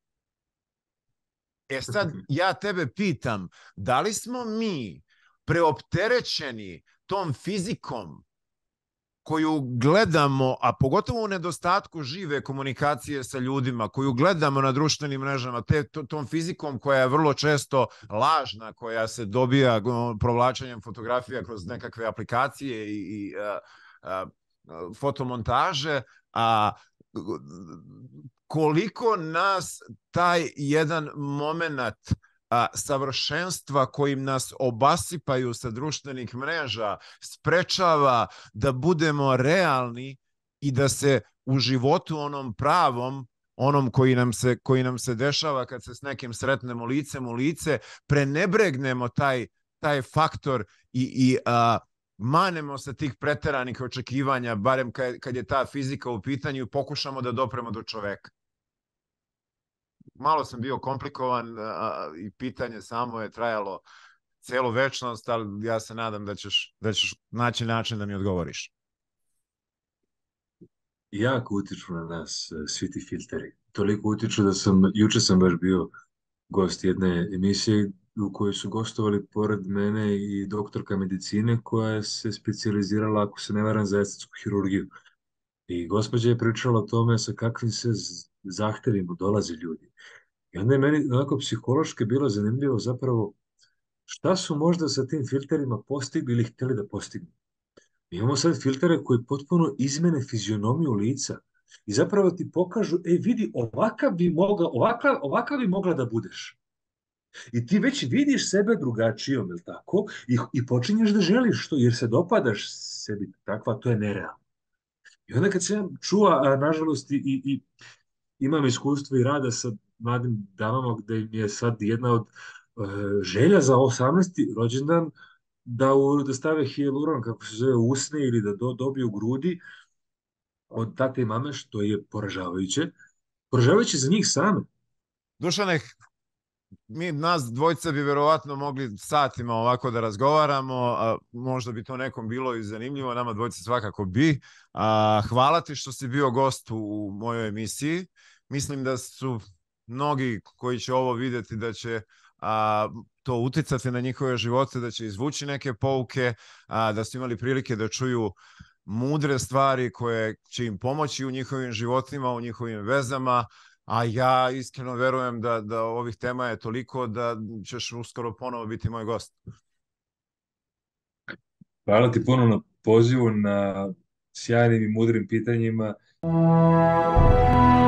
Sad ja tebe pitam, da li smo mi preopterećeni tom fizikom koju gledamo, a pogotovo u nedostatku žive komunikacije sa ljudima, koju gledamo na društvenim mrežama, tom fizikom koja je vrlo često lažna, koja se dobija provlačenjem fotografija kroz nekakve aplikacije i fotomontaže, koliko nas taj jedan moment savršenstva kojim nas obasipaju sa društvenih mreža sprečava da budemo realni i da se u životu onom pravom, onom koji nam se dešava kad se s nekim sretnemo licem u lice, prenebregnemo taj faktor i manemo sa tih preteranih očekivanja, barem kad je ta fizika u pitanju, pokušamo da dopremo do čoveka. Malo sam bio komplikovan i pitanje samo je trajalo celu večnost, ali ja se nadam da ćeš naći način da mi odgovoriš.
Jako utiču na nas svi ti filteri. Toliko utiču da juče sam baš bio gost jedne emisije u kojoj su gostovali pored mene i doktorka medicine koja se specijalizirala, ako se ne varam, za estetsku hirurgiju. I gospođa je pričala o tome sa kakvim se zahtevima dolaze ljudi. I onda je meni onako psihološki bilo zanimljivo zapravo šta su možda sa tim filterima postigli ili htjeli da postignu. Mi imamo sad filtere koji potpuno izmene fizionomiju lica i zapravo ti pokažu, vidi, ovakav bi mogla da budeš. I ti već vidiš sebe drugačijom, je li tako? I počinješ da želiš to, jer se dopadaš sebi takva, to je nerealno. I onda kad se ja čuva, nažalost, i imam iskustvo i rada sa mladim damama gde im je sad jedna od želja za 18. rođendan da stave hijaluron, kako se zove, usne ili da dobiju grudi od tate i mame, što je poražavajuće. Poražavajuće za njih same.
Dušane, nas dvojica bi verovatno mogli satima ovako da razgovaramo, možda bi to nekom bilo i zanimljivo, nama dvojica svakako bi. Hvala ti što si bio gost u mojoj emisiji. Mislim da su mnogi koji će ovo videti da će to uticati na njihove živote, da će izvući neke pouke, da su imali prilike da čuju mudre stvari koje će im pomoći u njihovim životima, u njihovim vezama, a ja iskreno verujem da ovih tema je toliko da ćeš uskoro ponovo biti moj gost.
Hvala ti puno na pozivu, na sjajnim i mudrim pitanjima.